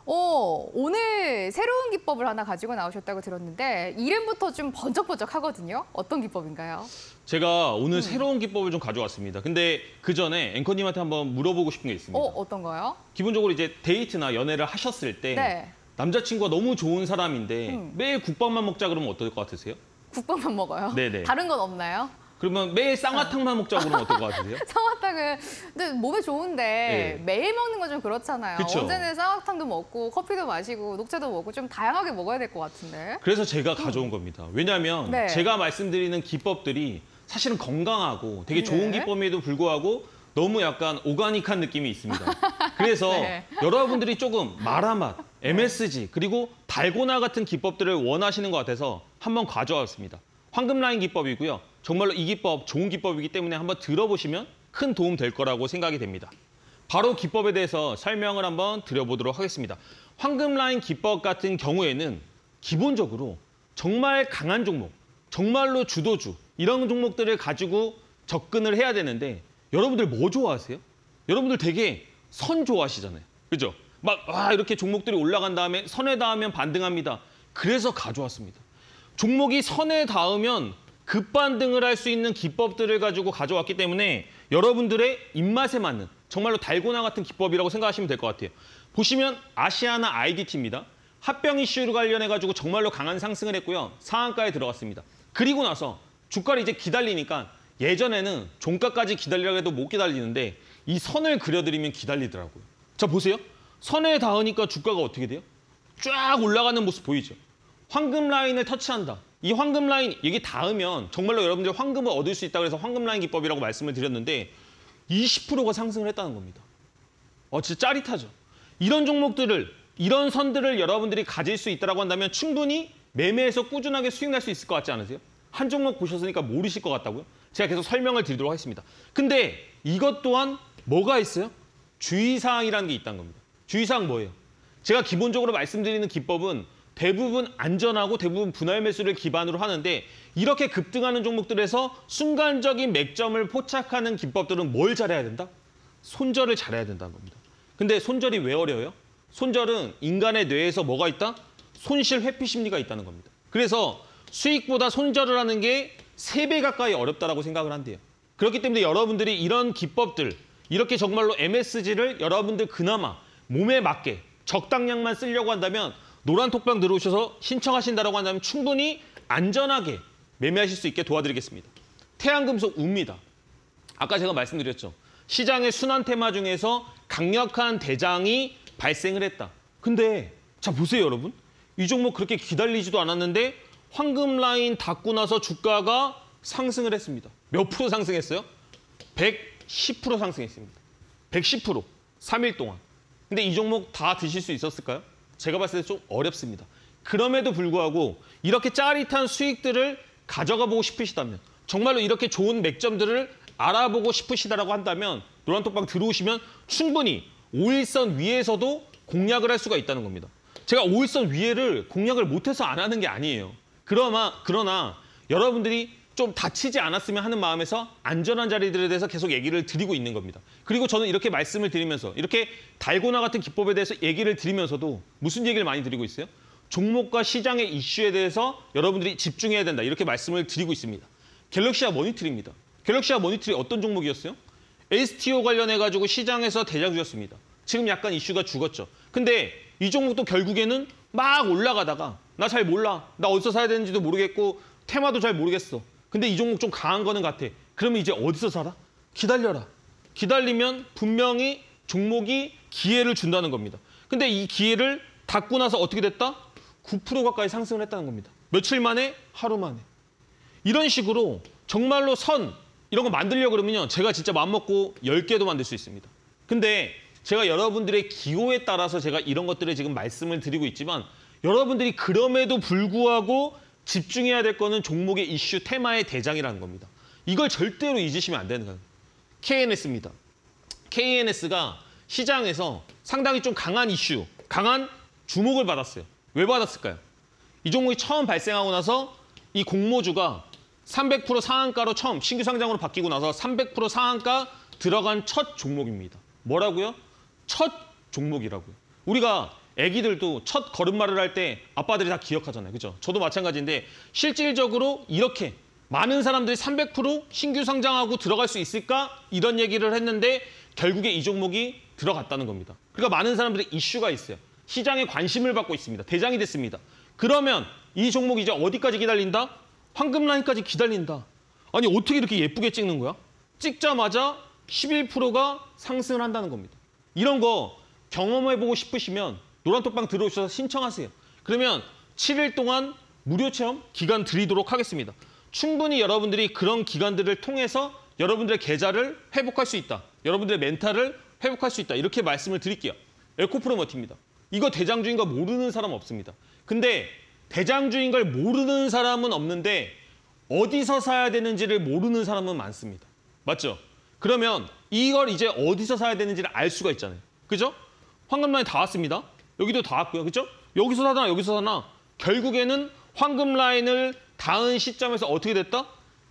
어, 오늘 새로운 기법을 하나 가지고 나오셨다고 들었는데 이름부터 좀 번쩍번쩍하거든요. 어떤 기법인가요? 제가 오늘 음. 새로운 기법을 좀 가져왔습니다. 근데 그 전에 앵커님한테 한번 물어보고 싶은 게 있습니다. 어, 어떤 거요? 기본적으로 이제 데이트나 연애를 하셨을 때 네. 남자친구가 너무 좋은 사람인데 음. 매일 국밥만 먹자 그러면 어떨 것 같으세요? 국밥만 먹어요? 네네. 다른 건 없나요? 그러면 매일 쌍화탕만 먹자 그러면 어떨 것 같으세요? 쌍화탕은 근데 몸에 좋은데 네. 매일 먹는 건 좀 그렇잖아요. 그쵸? 언제는 쌍화탕도 먹고 커피도 마시고 녹차도 먹고 좀 다양하게 먹어야 될 것 같은데. 그래서 제가 가져온 음. 겁니다. 왜냐하면 네. 제가 말씀드리는 기법들이 사실은 건강하고 되게 좋은 네. 기법에도 불구하고 너무 약간 오가닉한 느낌이 있습니다. 그래서 네. 여러분들이 조금 마라맛, 엠에스지 그리고 달고나 같은 기법들을 원하시는 것 같아서 한번 가져왔습니다. 황금 라인 기법이고요. 정말로 이 기법 좋은 기법이기 때문에 한번 들어보시면 큰 도움 될 거라고 생각이 됩니다. 바로 기법에 대해서 설명을 한번 드려보도록 하겠습니다. 황금 라인 기법 같은 경우에는 기본적으로 정말 강한 종목, 정말로 주도주 이런 종목들을 가지고 접근을 해야 되는데 여러분들 뭐 좋아하세요? 여러분들 되게 선 좋아하시잖아요. 그죠? 막 와, 이렇게 종목들이 올라간 다음에 선에 닿으면 반등합니다. 그래서 가져왔습니다. 종목이 선에 닿으면 급반등을 할 수 있는 기법들을 가지고 가져왔기 때문에 여러분들의 입맛에 맞는 정말로 달고나 같은 기법이라고 생각하시면 될 것 같아요. 보시면 아시아나 아이디티입니다. 합병 이슈로 관련해가지고 정말로 강한 상승을 했고요. 상한가에 들어갔습니다. 그리고 나서 주가를 이제 기다리니까 예전에는 종가까지 기다리라고 해도 못 기다리는데 이 선을 그려드리면 기다리더라고요. 자 보세요. 선에 닿으니까 주가가 어떻게 돼요? 쫙 올라가는 모습 보이죠? 황금 라인을 터치한다. 이 황금 라인, 이게 닿으면 정말로 여러분들 황금을 얻을 수 있다고 해서 황금 라인 기법이라고 말씀을 드렸는데 이십 퍼센트가 상승을 했다는 겁니다. 어, 진짜 짜릿하죠. 이런 종목들을, 이런 선들을 여러분들이 가질 수 있다고 한다면 충분히 매매에서 꾸준하게 수익 날 수 있을 것 같지 않으세요? 한 종목 보셨으니까 모르실 것 같다고요? 제가 계속 설명을 드리도록 하겠습니다. 근데 이것 또한 뭐가 있어요? 주의사항이라는 게 있다는 겁니다. 주의사항 뭐예요? 제가 기본적으로 말씀드리는 기법은 대부분 안전하고 대부분 분할 매수를 기반으로 하는데 이렇게 급등하는 종목들에서 순간적인 맥점을 포착하는 기법들은 뭘 잘해야 된다? 손절을 잘해야 된다는 겁니다. 근데 손절이 왜 어려워요? 손절은 인간의 뇌에서 뭐가 있다? 손실 회피 심리가 있다는 겁니다. 그래서 수익보다 손절을 하는 게 세 배 가까이 어렵다라고 생각을 한대요. 그렇기 때문에 여러분들이 이런 기법들, 이렇게 정말로 엠에스지를 여러분들 그나마 몸에 맞게 적당량만 쓰려고 한다면 노란 톡방 들어오셔서 신청하신다고 한다면 충분히 안전하게 매매하실 수 있게 도와드리겠습니다. 태양금속 우입니다. 아까 제가 말씀드렸죠. 시장의 순환 테마 중에서 강력한 대장이 발생을 했다. 근데 자 보세요 여러분. 이 종목 그렇게 기다리지도 않았는데 황금 라인 닫고 나서 주가가 상승을 했습니다. 몇 프로 상승했어요? 백십 퍼센트 상승했습니다. 백십 퍼센트 삼 일 동안. 근데 이 종목 다 드실 수 있었을까요? 제가 봤을 때 좀 어렵습니다. 그럼에도 불구하고 이렇게 짜릿한 수익들을 가져가 보고 싶으시다면 정말로 이렇게 좋은 맥점들을 알아보고 싶으시다라고 한다면 노란톡방 들어오시면 충분히 오일선 위에서도 공략을 할 수가 있다는 겁니다. 제가 오일선 위에를 공략을 못해서 안 하는 게 아니에요. 그러나, 그러나 여러분들이 좀 다치지 않았으면 하는 마음에서 안전한 자리들에 대해서 계속 얘기를 드리고 있는 겁니다. 그리고 저는 이렇게 말씀을 드리면서 이렇게 달고나 같은 기법에 대해서 얘기를 드리면서도 무슨 얘기를 많이 드리고 있어요? 종목과 시장의 이슈에 대해서 여러분들이 집중해야 된다. 이렇게 말씀을 드리고 있습니다. 갤럭시아 머니트리입니다. 갤럭시아 머니트리 어떤 종목이었어요? 에스티오 관련해가지고 시장에서 대장주였습니다. 지금 약간 이슈가 죽었죠. 근데 이 종목도 결국에는 막 올라가다가 나 잘 몰라. 나 어디서 사야 되는지도 모르겠고 테마도 잘 모르겠어. 근데 이 종목 좀 강한 거는 같아. 그러면 이제 어디서 살아? 기다려라. 기다리면 분명히 종목이 기회를 준다는 겁니다. 근데 이 기회를 닫고 나서 어떻게 됐다? 구 퍼센트 가까이 상승을 했다는 겁니다. 며칠 만에? 하루 만에. 이런 식으로 정말로 선 이런 거 만들려고 그러면요. 제가 진짜 마음먹고 열 개도 만들 수 있습니다. 근데 제가 여러분들의 기호에 따라서 제가 이런 것들을 지금 말씀을 드리고 있지만 여러분들이 그럼에도 불구하고 집중해야 될 거는 종목의 이슈 테마의 대장이라는 겁니다. 이걸 절대로 잊으시면 안 되는 거예요. 케이엔에스입니다. 케이엔에스가 시장에서 상당히 좀 강한 이슈, 강한 주목을 받았어요. 왜 받았을까요? 이 종목이 처음 발생하고 나서 이 공모주가 삼백 퍼센트 상한가로 처음 신규 상장으로 바뀌고 나서 삼백 퍼센트 상한가 들어간 첫 종목입니다. 뭐라고요? 첫 종목이라고요. 우리가 애기들도 첫 걸음마를 할 때 아빠들이 다 기억하잖아요. 그죠? 저도 마찬가지인데 실질적으로 이렇게 많은 사람들이 삼백 퍼센트 신규 상장하고 들어갈 수 있을까? 이런 얘기를 했는데 결국에 이 종목이 들어갔다는 겁니다. 그러니까 많은 사람들이 이슈가 있어요. 시장에 관심을 받고 있습니다. 대장이 됐습니다. 그러면 이 종목이 이제 어디까지 기다린다? 황금 라인까지 기다린다. 아니 어떻게 이렇게 예쁘게 찍는 거야? 찍자마자 십일 퍼센트가 상승을 한다는 겁니다. 이런 거 경험해보고 싶으시면 노란톡방 들어오셔서 신청하세요. 그러면 칠 일 동안 무료 체험 기간 드리도록 하겠습니다. 충분히 여러분들이 그런 기간들을 통해서 여러분들의 계좌를 회복할 수 있다. 여러분들의 멘탈을 회복할 수 있다. 이렇게 말씀을 드릴게요. 에코프로머티입니다. 이거 대장주인 거 모르는 사람 없습니다. 근데 대장주인 걸 모르는 사람은 없는데 어디서 사야 되는지를 모르는 사람은 많습니다. 맞죠? 그러면 이걸 이제 어디서 사야 되는지를 알 수가 있잖아요. 그죠? 황금라인 다 왔습니다. 여기도 다 왔고요. 그죠? 여기서 사나 여기서 사나 결국에는 황금라인을 닿은 시점에서 어떻게 됐다?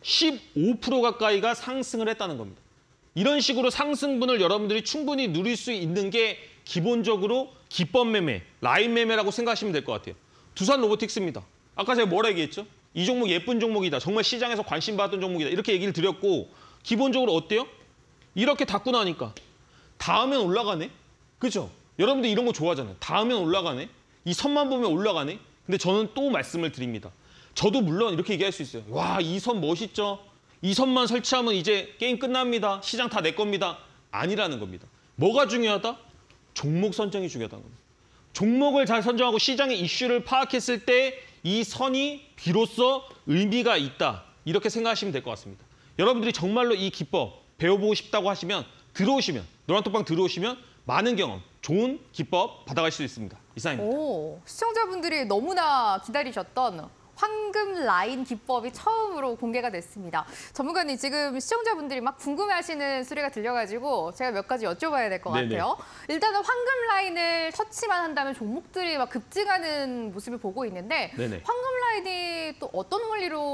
십오 퍼센트 가까이가 상승을 했다는 겁니다. 이런 식으로 상승분을 여러분들이 충분히 누릴 수 있는 게 기본적으로 기법 매매, 라인 매매라고 생각하시면 될 것 같아요. 두산 로보틱스입니다. 아까 제가 뭐라 얘기했죠? 이 종목 예쁜 종목이다. 정말 시장에서 관심 받던 종목이다. 이렇게 얘기를 드렸고 기본적으로 어때요? 이렇게 닫고 나니까 다음엔 올라가네? 그죠? 여러분들 이런 거 좋아하잖아요. 다음엔 올라가네? 이 선만 보면 올라가네? 근데 저는 또 말씀을 드립니다. 저도 물론 이렇게 얘기할 수 있어요. 와, 이 선 멋있죠? 이 선만 설치하면 이제 게임 끝납니다. 시장 다 내 겁니다. 아니라는 겁니다. 뭐가 중요하다? 종목 선정이 중요하다는 겁니다. 종목을 잘 선정하고 시장의 이슈를 파악했을 때 이 선이 비로소 의미가 있다. 이렇게 생각하시면 될 것 같습니다. 여러분들이 정말로 이 기법 배워보고 싶다고 하시면 들어오시면, 노란톡방 들어오시면 많은 경험, 좋은 기법 받아갈 수 있습니다. 이상입니다. 오, 시청자분들이 너무나 기다리셨던 황금 라인 기법이 처음으로 공개가 됐습니다. 전문가님, 지금 시청자분들이 막 궁금해하시는 소리가 들려가지고 제가 몇 가지 여쭤봐야 될 것 같아요. 일단은 황금 라인을 터치만 한다면 종목들이 막 급증하는 모습을 보고 있는데 네네. 황금 라인이 또 어떤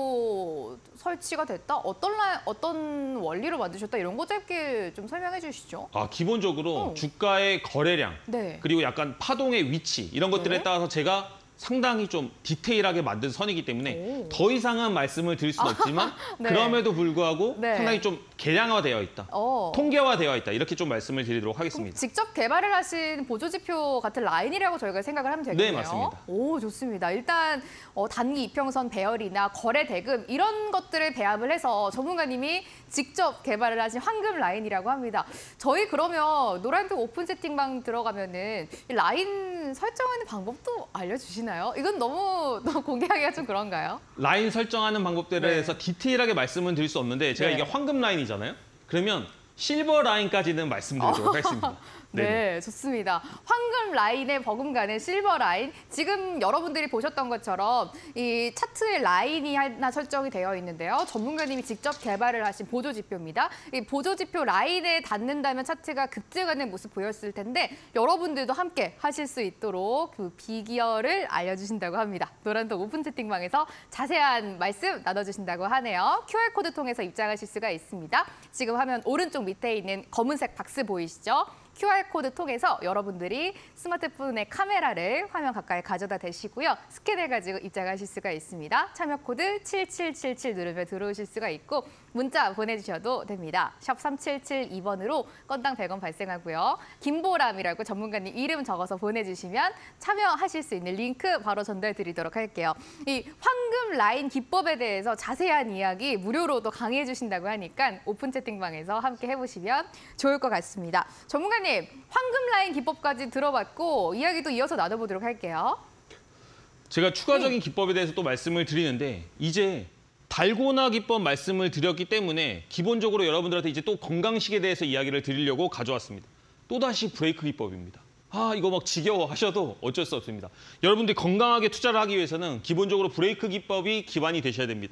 원리로 설치가 됐다? 어떤 라인, 어떤 원리로 만드셨다? 이런 거 짧게 좀 설명해 주시죠. 아, 기본적으로 어. 주가의 거래량, 네. 그리고 약간 파동의 위치 이런 것들에 네. 따라서 제가 상당히 좀 디테일하게 만든 선이기 때문에 오. 더 이상은 말씀을 드릴 수는 없지만 네. 그럼에도 불구하고 네. 상당히 좀 계량화되어 있다. 어. 통계화되어 있다. 이렇게 좀 말씀을 드리도록 하겠습니다. 직접 개발을 하신 보조지표 같은 라인이라고 저희가 생각을 하면 되겠네요. 네, 맞습니다. 오, 좋습니다. 일단 어, 단기 이평선 배열이나 거래 대금 이런 것들을 배합을 해서 전문가님이 직접 개발을 하신 황금 라인이라고 합니다. 저희 그러면 노란톡 오픈 채팅방 들어가면은 이 라인 설정하는 방법도 알려주시나요? 이건 너무, 너무 공개하기가 좀 그런가요? 라인 설정하는 방법들에 네. 대해서 디테일하게 말씀은 드릴 수 없는데 제가 네. 이게 황금 라인이잖아요. 그러면 실버 라인까지는 말씀드리도록 하겠습니다. 네, 네네. 좋습니다. 황금 라인에 버금가는 실버 라인. 지금 여러분들이 보셨던 것처럼 이 차트의 라인이 하나 설정이 되어 있는데요. 전문가님이 직접 개발을 하신 보조지표입니다. 이 보조지표 라인에 닿는다면 차트가 급증하는 모습 보였을 텐데 여러분들도 함께 하실 수 있도록 그 비결을 알려주신다고 합니다. 노란톡 오픈 채팅방에서 자세한 말씀 나눠주신다고 하네요. 큐알코드 통해서 입장하실 수가 있습니다. 지금 화면 오른쪽 밑에 있는 검은색 박스 보이시죠? 큐알코드 통해서 여러분들이 스마트폰의 카메라를 화면 가까이 가져다 대시고요. 스캔해가지고 입장하실 수가 있습니다. 참여 코드 칠칠칠칠 누르면 들어오실 수가 있고 문자 보내주셔도 됩니다. 샵 삼칠칠이 번으로 건당 백 원 발생하고요. 김보람이라고 전문가님 이름 적어서 보내주시면 참여하실 수 있는 링크 바로 전달드리도록 할게요. 이 황금 라인 기법에 대해서 자세한 이야기 무료로도 강의해 주신다고 하니까 오픈 채팅방에서 함께 해보시면 좋을 것 같습니다. 전문가님, 황금 라인 기법까지 들어봤고 이야기도 이어서 나눠보도록 할게요. 제가 추가적인 기법에 대해서 또 말씀을 드리는데 이제 달고나 기법 말씀을 드렸기 때문에 기본적으로 여러분들한테 이제 또 건강식에 대해서 이야기를 드리려고 가져왔습니다. 또다시 브레이크 기법입니다. 아, 이거 막 지겨워 하셔도 어쩔 수 없습니다. 여러분들이 건강하게 투자를 하기 위해서는 기본적으로 브레이크 기법이 기반이 되셔야 됩니다.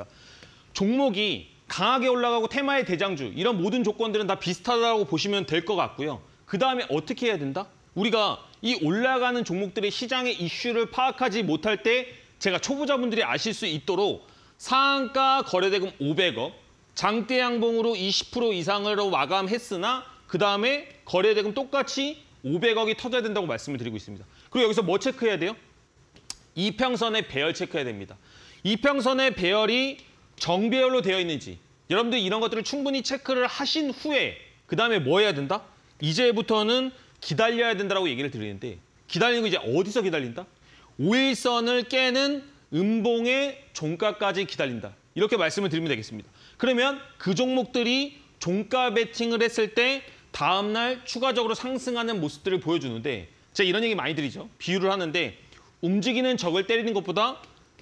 종목이 강하게 올라가고 테마의 대장주 이런 모든 조건들은 다 비슷하다고 보시면 될 것 같고요. 그 다음에 어떻게 해야 된다? 우리가 이 올라가는 종목들의 시장의 이슈를 파악하지 못할 때 제가 초보자분들이 아실 수 있도록 상한가 거래대금 오백억, 장대 양봉으로 이십 퍼센트 이상으로 마감했으나 그 다음에 거래대금 똑같이 오백억이 터져야 된다고 말씀을 드리고 있습니다. 그리고 여기서 뭐 체크해야 돼요? 이평선의 배열 체크해야 됩니다. 이평선의 배열이 정배열로 되어 있는지 여러분들 이런 것들을 충분히 체크를 하신 후에 그 다음에 뭐 해야 된다? 이제부터는 기다려야 된다고 얘기를 드리는데 기다리는 거 이제 어디서 기다린다? 오일선을 깨는 음봉의 종가까지 기다린다. 이렇게 말씀을 드리면 되겠습니다. 그러면 그 종목들이 종가 베팅을 했을 때 다음 날 추가적으로 상승하는 모습들을 보여주는데 제가 이런 얘기 많이 드리죠. 비유를 하는데 움직이는 적을 때리는 것보다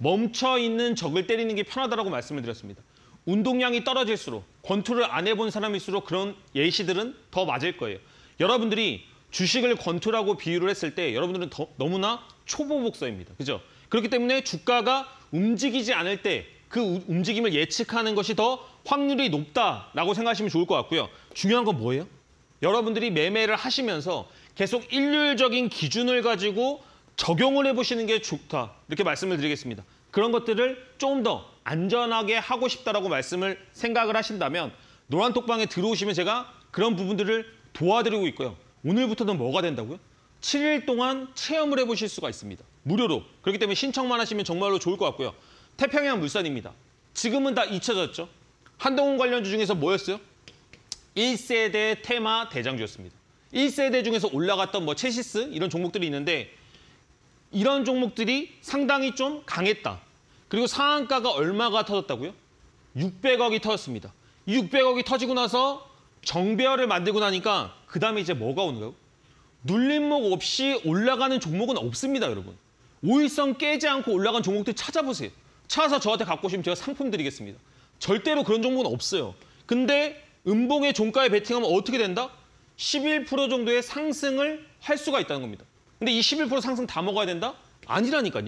멈춰있는 적을 때리는 게 편하다고 말씀을 드렸습니다. 운동량이 떨어질수록 권투를 안 해본 사람일수록 그런 예시들은 더 맞을 거예요. 여러분들이 주식을 권투라고 비유를 했을 때 여러분들은 더, 너무나 초보 복서입니다. 그죠? 그렇기 때문에 주가가 움직이지 않을 때 그 움직임을 예측하는 것이 더 확률이 높다라고 생각하시면 좋을 것 같고요. 중요한 건 뭐예요? 여러분들이 매매를 하시면서 계속 일률적인 기준을 가지고 적용을 해보시는 게 좋다. 이렇게 말씀을 드리겠습니다. 그런 것들을 좀 더 안전하게 하고 싶다라고 말씀을 생각을 하신다면 노란톡방에 들어오시면 제가 그런 부분들을 도와드리고 있고요. 오늘부터는 뭐가 된다고요? 칠 일 동안 체험을 해보실 수가 있습니다. 무료로. 그렇기 때문에 신청만 하시면 정말로 좋을 것 같고요. 태평양 물산입니다. 지금은 다 잊혀졌죠. 한동훈 관련주 중에서 뭐였어요? 일 세대 테마 대장주였습니다. 일 세대 중에서 올라갔던 뭐 체시스 이런 종목들이 있는데 이런 종목들이 상당히 좀 강했다. 그리고 상한가가 얼마가 터졌다고요? 육백억이 터졌습니다. 이 육백억이 터지고 나서 정배열을 만들고 나니까 그 다음에 이제 뭐가 오는가요? 눌림목 없이 올라가는 종목은 없습니다, 여러분. 오일선 깨지 않고 올라간 종목들 찾아보세요. 찾아서 저한테 갖고 오시면 제가 상품 드리겠습니다. 절대로 그런 종목은 없어요. 근데 음봉의 종가에 베팅하면 어떻게 된다? 십일 퍼센트 정도의 상승을 할 수가 있다는 겁니다. 근데 이 십일 퍼센트 상승 다 먹어야 된다? 아니라니까요.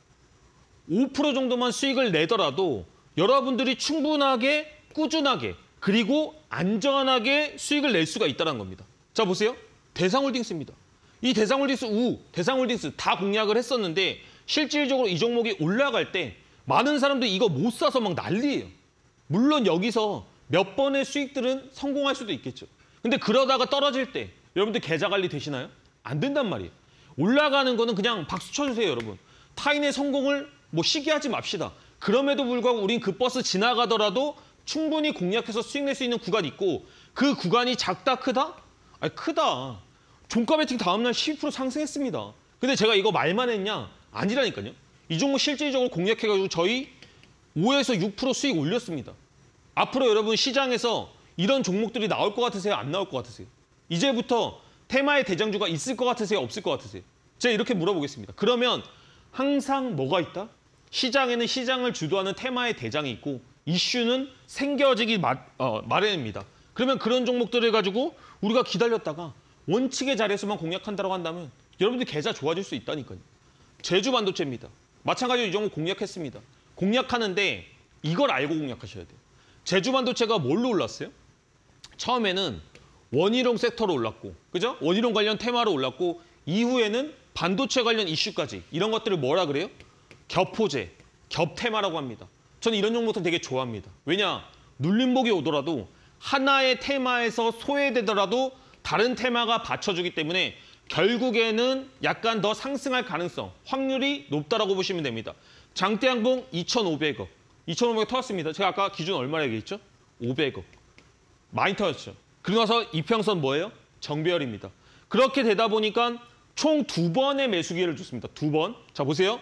오 퍼센트 정도만 수익을 내더라도 여러분들이 충분하게 꾸준하게 그리고 안전하게 수익을 낼 수가 있다는 겁니다. 자, 보세요. 대상홀딩스입니다. 이 대상홀딩스, 우, 대상홀딩스 다 공략을 했었는데 실질적으로 이 종목이 올라갈 때 많은 사람들이 이거 못 사서 막 난리예요. 물론 여기서 몇 번의 수익들은 성공할 수도 있겠죠. 근데 그러다가 떨어질 때 여러분들 계좌 관리 되시나요? 안 된단 말이에요. 올라가는 거는 그냥 박수 쳐주세요, 여러분. 타인의 성공을 뭐 시기하지 맙시다. 그럼에도 불구하고 우린 그 버스 지나가더라도 충분히 공략해서 수익 낼 수 있는 구간이 있고 그 구간이 작다 크다? 아니 크다. 종가 베팅 다음날 십이 퍼센트 상승했습니다. 근데 제가 이거 말만 했냐? 아니라니까요. 이 종목 실질적으로 공략해가지고 저희 오에서 육 퍼센트 수익 올렸습니다. 앞으로 여러분 시장에서 이런 종목들이 나올 것 같으세요? 안 나올 것 같으세요? 이제부터 테마의 대장주가 있을 것 같으세요? 없을 것 같으세요? 제가 이렇게 물어보겠습니다. 그러면 항상 뭐가 있다? 시장에는 시장을 주도하는 테마의 대장이 있고 이슈는 생겨지기 마, 어, 마련입니다. 그러면 그런 종목들을 가지고 우리가 기다렸다가 원칙의 자리에서만 공략한다고 한다면 여러분들 계좌 좋아질 수 있다니까요. 제주반도체입니다. 마찬가지로 이 종목 공략했습니다. 공략하는데 이걸 알고 공략하셔야 돼요. 제주반도체가 뭘로 올랐어요? 처음에는 원희룡 섹터로 올랐고, 그죠? 원희룡 관련 테마로 올랐고 이후에는 반도체 관련 이슈까지 이런 것들을 뭐라 그래요? 겹호재, 겹테마라고 합니다. 저는 이런 종목들 되게 좋아합니다. 왜냐? 눌림목이 오더라도 하나의 테마에서 소외되더라도 다른 테마가 받쳐주기 때문에 결국에는 약간 더 상승할 가능성, 확률이 높다라고 보시면 됩니다. 장대양봉 이천오백억. 이천오백억 터졌습니다. 제가 아까 기준 얼마나 얘기했죠? 오백억. 많이 터졌죠. 그리고 나서 이평선 뭐예요? 정배열입니다. 그렇게 되다 보니까 총 두 번의 매수 기회를 줬습니다. 두 번. 자, 보세요.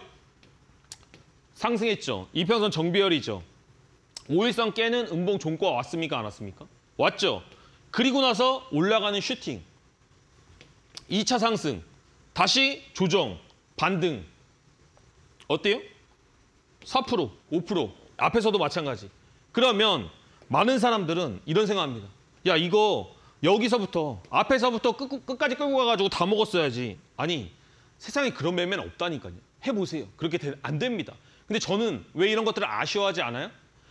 상승했죠. 이평선 정배열이죠. 오일선 깨는 음봉 종가 왔습니까? 안 왔습니까? 왔죠. 그리고 나서 올라가는 슈팅. 이 차 상승. 다시 조정. 반등. 어때요? 사 퍼센트, 오 퍼센트. 앞에서도 마찬가지. 그러면 많은 사람들은 이런 생각합니다. 야, 이거 여기서부터 앞에서부터 끝, 끝까지 끌고 가가지고 다 먹었어야지. 아니, 세상에 그런 매매는 없다니까요. 해보세요. 그렇게 되, 안 됩니다. 근데 저는 왜 이런 것들을 아쉬워하지 않아요?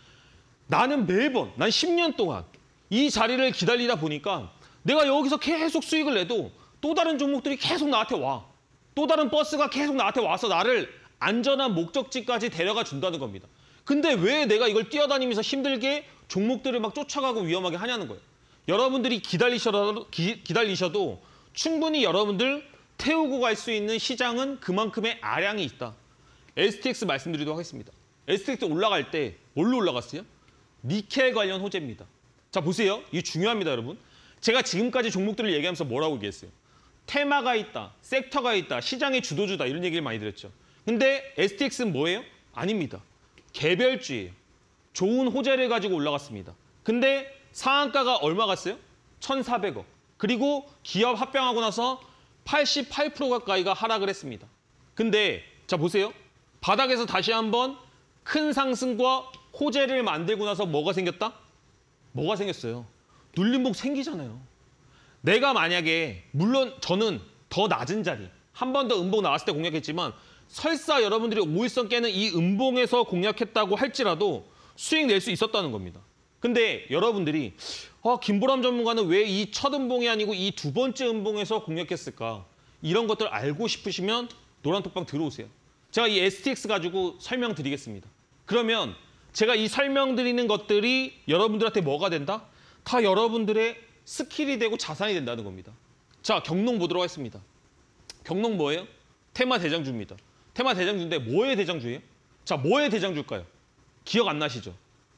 나는 매번, 난 십 년 동안 이 자리를 기다리다 보니까 내가 여기서 계속 수익을 내도 또 다른 종목들이 계속 나한테 와. 또 다른 버스가 계속 나한테 와서 나를 안전한 목적지까지 데려가 준다는 겁니다. 근데 왜 내가 이걸 뛰어다니면서 힘들게 종목들을 막 쫓아가고 위험하게 하냐는 거예요. 여러분들이 기다리셔도, 기, 기다리셔도 충분히 여러분들 태우고 갈 수 있는 시장은 그만큼의 아량이 있다. 에스티엑스 말씀드리도록 하겠습니다. 에스티엑스 올라갈 때 뭘로 올라갔어요? 니켈 관련 호재입니다. 자, 보세요. 이게 중요합니다, 여러분. 제가 지금까지 종목들을 얘기하면서 뭐라고 얘기했어요? 테마가 있다, 섹터가 있다, 시장의 주도주다 이런 얘기를 많이 드렸죠. 근데 에스티엑스는 뭐예요? 아닙니다. 개별주예요. 좋은 호재를 가지고 올라갔습니다. 근데 상한가가 얼마 갔어요? 천사백억. 그리고 기업 합병하고 나서 팔십팔 퍼센트 가까이가 하락을 했습니다. 근데 자 보세요. 바닥에서 다시 한번 큰 상승과 호재를 만들고 나서 뭐가 생겼다? 뭐가 생겼어요? 눌림목 생기잖아요. 내가 만약에 물론 저는 더 낮은 자리 한 번 더 음봉 나왔을 때 공략했지만 설사 여러분들이 오일선 깨는 이 음봉에서 공략했다고 할지라도 수익 낼 수 있었다는 겁니다. 근데 여러분들이 아, 김보람 전문가는 왜 이 첫 음봉이 아니고 이 두 번째 음봉에서 공략했을까? 이런 것들 알고 싶으시면 노란톡방 들어오세요. 제가 이 에스티엑스 가지고 설명드리겠습니다. 그러면 제가 이 설명드리는 것들이 여러분들한테 뭐가 된다? 다 여러분들의 스킬이 되고 자산이 된다는 겁니다. 자, 경농 보도록 하겠습니다. 경농 뭐예요? 테마 대장주입니다. 테마 대장주인데 뭐의 대장주예요? 자, 뭐의 대장주일까요? 기억 안 나시죠?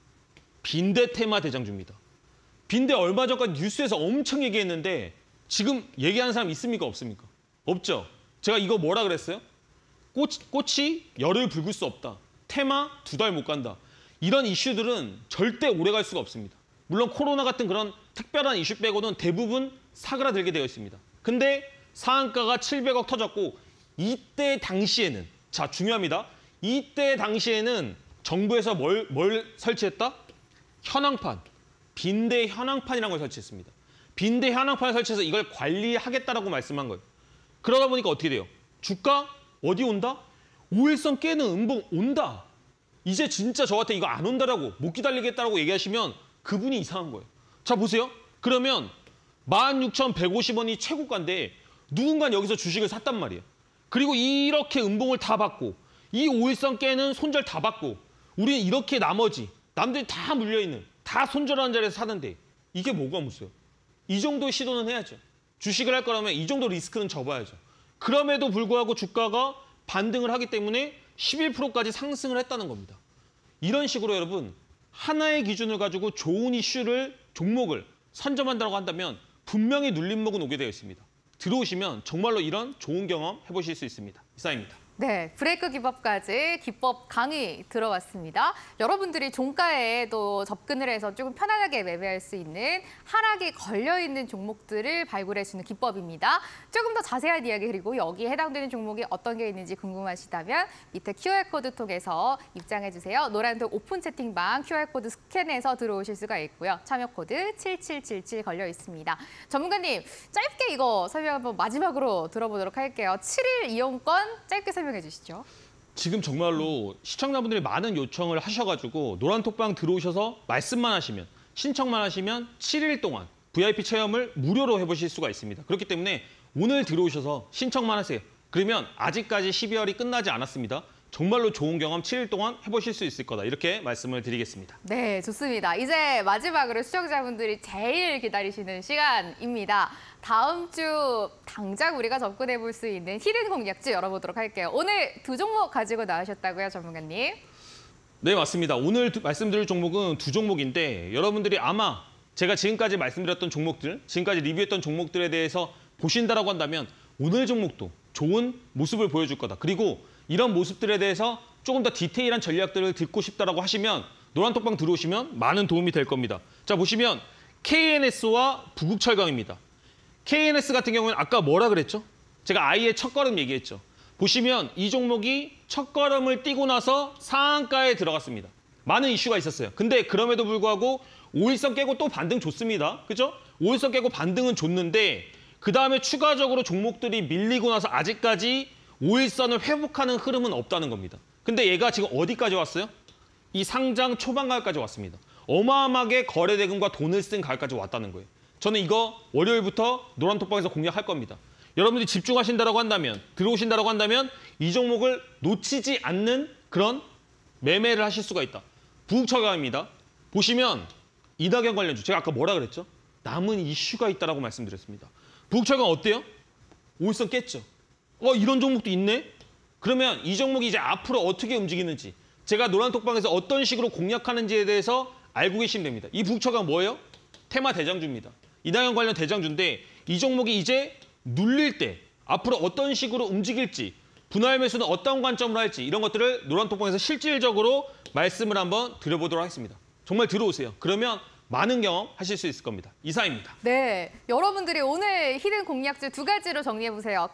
빈대 테마 대장주입니다. 빈대 얼마 전까지 뉴스에서 엄청 얘기했는데 지금 얘기하는 사람 있습니까? 없습니까? 없죠? 제가 이거 뭐라 그랬어요? 꽃, 꽃이 열을 붉을 수 없다. 테마 두 달 못 간다. 이런 이슈들은 절대 오래 갈 수가 없습니다. 물론 코로나 같은 그런 특별한 이슈 빼고는 대부분 사그라들게 되어 있습니다. 근데 상한가가 칠백억 터졌고 이때 당시에는 자 중요합니다. 이때 당시에는 정부에서 뭘, 뭘 설치했다? 현황판, 빈대 현황판이라는 걸 설치했습니다. 빈대 현황판을 설치해서 이걸 관리하겠다라고 말씀한 거예요. 그러다 보니까 어떻게 돼요? 주가 어디 온다? 오일선 깨는 음봉 온다. 이제 진짜 저한테 이거 안 온다라고 못 기다리겠다라고 얘기하시면 그분이 이상한 거예요. 자 보세요. 그러면 만 육천백오십 원이 최고가인데 누군가 여기서 주식을 샀단 말이에요. 그리고 이렇게 음봉을 다 받고 이 오일선 깨는 손절 다 받고 우리는 이렇게 나머지 남들이 다 물려있는 다 손절하는 자리에서 사는데 이게 뭐가 무서워요? 이 정도 시도는 해야죠. 주식을 할 거라면 이 정도 리스크는 접어야죠. 그럼에도 불구하고 주가가 반등을 하기 때문에 십일 퍼센트까지 상승을 했다는 겁니다. 이런 식으로 여러분 하나의 기준을 가지고 좋은 이슈를, 종목을 선점한다고 한다면 분명히 눌림목은 오게 되어 있습니다. 들어오시면 정말로 이런 좋은 경험 해보실 수 있습니다. 이상입니다. 네, 브레이크 기법까지 기법 강의 들어왔습니다. 여러분들이 종가에도 접근을 해서 조금 편안하게 매매할 수 있는 하락이 걸려있는 종목들을 발굴해주는 기법입니다. 조금 더 자세한 이야기 그리고 여기에 해당되는 종목이 어떤 게 있는지 궁금하시다면 밑에 큐알코드 통해서 입장해주세요. 노란톡 오픈 채팅방 큐알코드 스캔해서 들어오실 수가 있고요. 참여 코드 칠칠칠칠 걸려 있습니다. 전문가님, 짧게 이거 설명 한번 마지막으로 들어보도록 할게요. 칠 일 이용권 짧게 설명 설명해 주시죠. 지금 정말로 시청자분들이 많은 요청을 하셔가지고 노란톡방 들어오셔서 말씀만 하시면, 신청만 하시면 칠 일 동안 브이아이피 체험을 무료로 해보실 수가 있습니다. 그렇기 때문에 오늘 들어오셔서 신청만 하세요. 그러면 아직까지 십이월이 끝나지 않았습니다. 정말로 좋은 경험 칠 일 동안 해보실 수 있을 거다. 이렇게 말씀을 드리겠습니다. 네, 좋습니다. 이제 마지막으로 시청자분들이 제일 기다리시는 시간입니다. 다음 주 당장 우리가 접근해 볼 수 있는 히든 공략주 열어보도록 할게요. 오늘 두 종목 가지고 나오셨다고요, 전문가님? 네, 맞습니다. 오늘 두, 말씀드릴 종목은 두 종목인데 여러분들이 아마 제가 지금까지 말씀드렸던 종목들, 지금까지 리뷰했던 종목들에 대해서 보신다라고 한다면 오늘 종목도 좋은 모습을 보여줄 거다. 그리고 이런 모습들에 대해서 조금 더 디테일한 전략들을 듣고 싶다라고 하시면 노란톡방 들어오시면 많은 도움이 될 겁니다. 자, 보시면 케이엔에스와 부국철강입니다. 케이엔에스 같은 경우는 아까 뭐라 그랬죠? 제가 아이의 첫걸음 얘기했죠. 보시면 이 종목이 첫걸음을 띄고 나서 상한가에 들어갔습니다. 많은 이슈가 있었어요. 근데 그럼에도 불구하고 오일선 깨고 또 반등 줬습니다. 그죠? 오일선 깨고 반등은 줬는데 그 다음에 추가적으로 종목들이 밀리고 나서 아직까지 오일선을 회복하는 흐름은 없다는 겁니다. 근데 얘가 지금 어디까지 왔어요? 이 상장 초반가까지 왔습니다. 어마어마하게 거래대금과 돈을 쓴 가까지 왔다는 거예요. 저는 이거 월요일부터 노란톡방에서 공략할 겁니다. 여러분들이 집중하신다고 한다면, 들어오신다고 한다면 이 종목을 놓치지 않는 그런 매매를 하실 수가 있다. 부국철강입니다. 보시면 이낙연 관련주, 제가 아까 뭐라 그랬죠? 남은 이슈가 있다라고 말씀드렸습니다. 부국철강 어때요? 오일선 깼죠? 어, 이런 종목도 있네? 그러면 이 종목이 이제 앞으로 어떻게 움직이는지, 제가 노란톡방에서 어떤 식으로 공략하는지에 대해서 알고 계시면 됩니다. 이 부국철강 뭐예요? 테마 대장주입니다. 이낙연 관련 대장주인데 이 종목이 이제 눌릴 때 앞으로 어떤 식으로 움직일지, 분할 매수는 어떤 관점으로 할지 이런 것들을 노란톡방에서 실질적으로 말씀을 한번 드려보도록 하겠습니다. 정말 들어오세요. 그러면 많은 경험 하실 수 있을 겁니다. 이상입니다. 네, 여러분들이 오늘 히든 공략주 두 가지로 정리해보세요.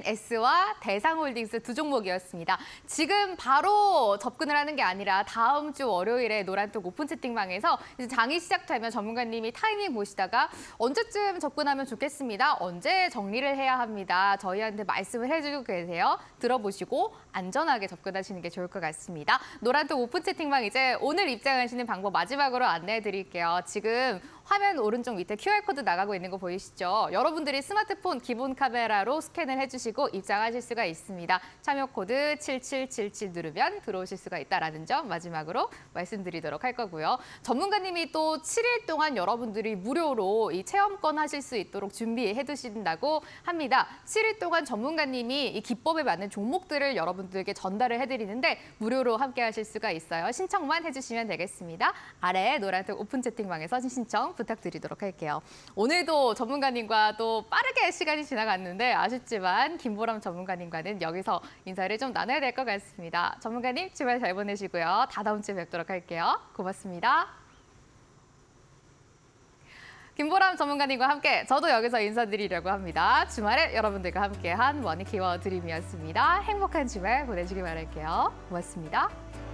케이엔에스와 대상홀딩스 두 종목이었습니다. 지금 바로 접근을 하는 게 아니라 다음 주 월요일에 노란톡 오픈 채팅방에서 이제 장이 시작되면 전문가님이 타이밍 보시다가 언제쯤 접근하면 좋겠습니다. 언제 정리를 해야 합니다. 저희한테 말씀을 해주고 계세요. 들어보시고 안전하게 접근하시는 게 좋을 것 같습니다. 노란톡 오픈 채팅방 이제 오늘 입장하시는 방법 마지막으로 안내해드릴게요. 지금 화면 오른쪽 밑에 큐알코드 나가고 있는 거 보이시죠? 여러분들이 스마트폰 기본 카메라로 스캔을 해주시고 입장하실 수가 있습니다. 참여 코드 칠칠칠칠 누르면 들어오실 수가 있다는 점 마지막으로 말씀드리도록 할 거고요. 전문가님이 또 칠 일 동안 여러분들이 무료로 이 체험권 하실 수 있도록 준비해 두신다고 합니다. 칠 일 동안 전문가님이 이 기법에 맞는 종목들을 여러분들에게 전달을 해드리는데 무료로 함께 하실 수가 있어요. 신청만 해주시면 되겠습니다. 아래 노란색 오픈 채팅방에서 신청 부탁드리도록 할게요. 오늘도 전문가님과 또 빠르게 시간이 지나갔는데 아쉽지만 김보람 전문가님과는 여기서 인사를 좀 나눠야 될 것 같습니다. 전문가님 주말 잘 보내시고요. 다 다음 주에 뵙도록 할게요. 고맙습니다. 김보람 전문가님과 함께 저도 여기서 인사드리려고 합니다. 주말에 여러분들과 함께한 머니 키워드 드림이었습니다. 행복한 주말 보내시기 바랄게요. 고맙습니다.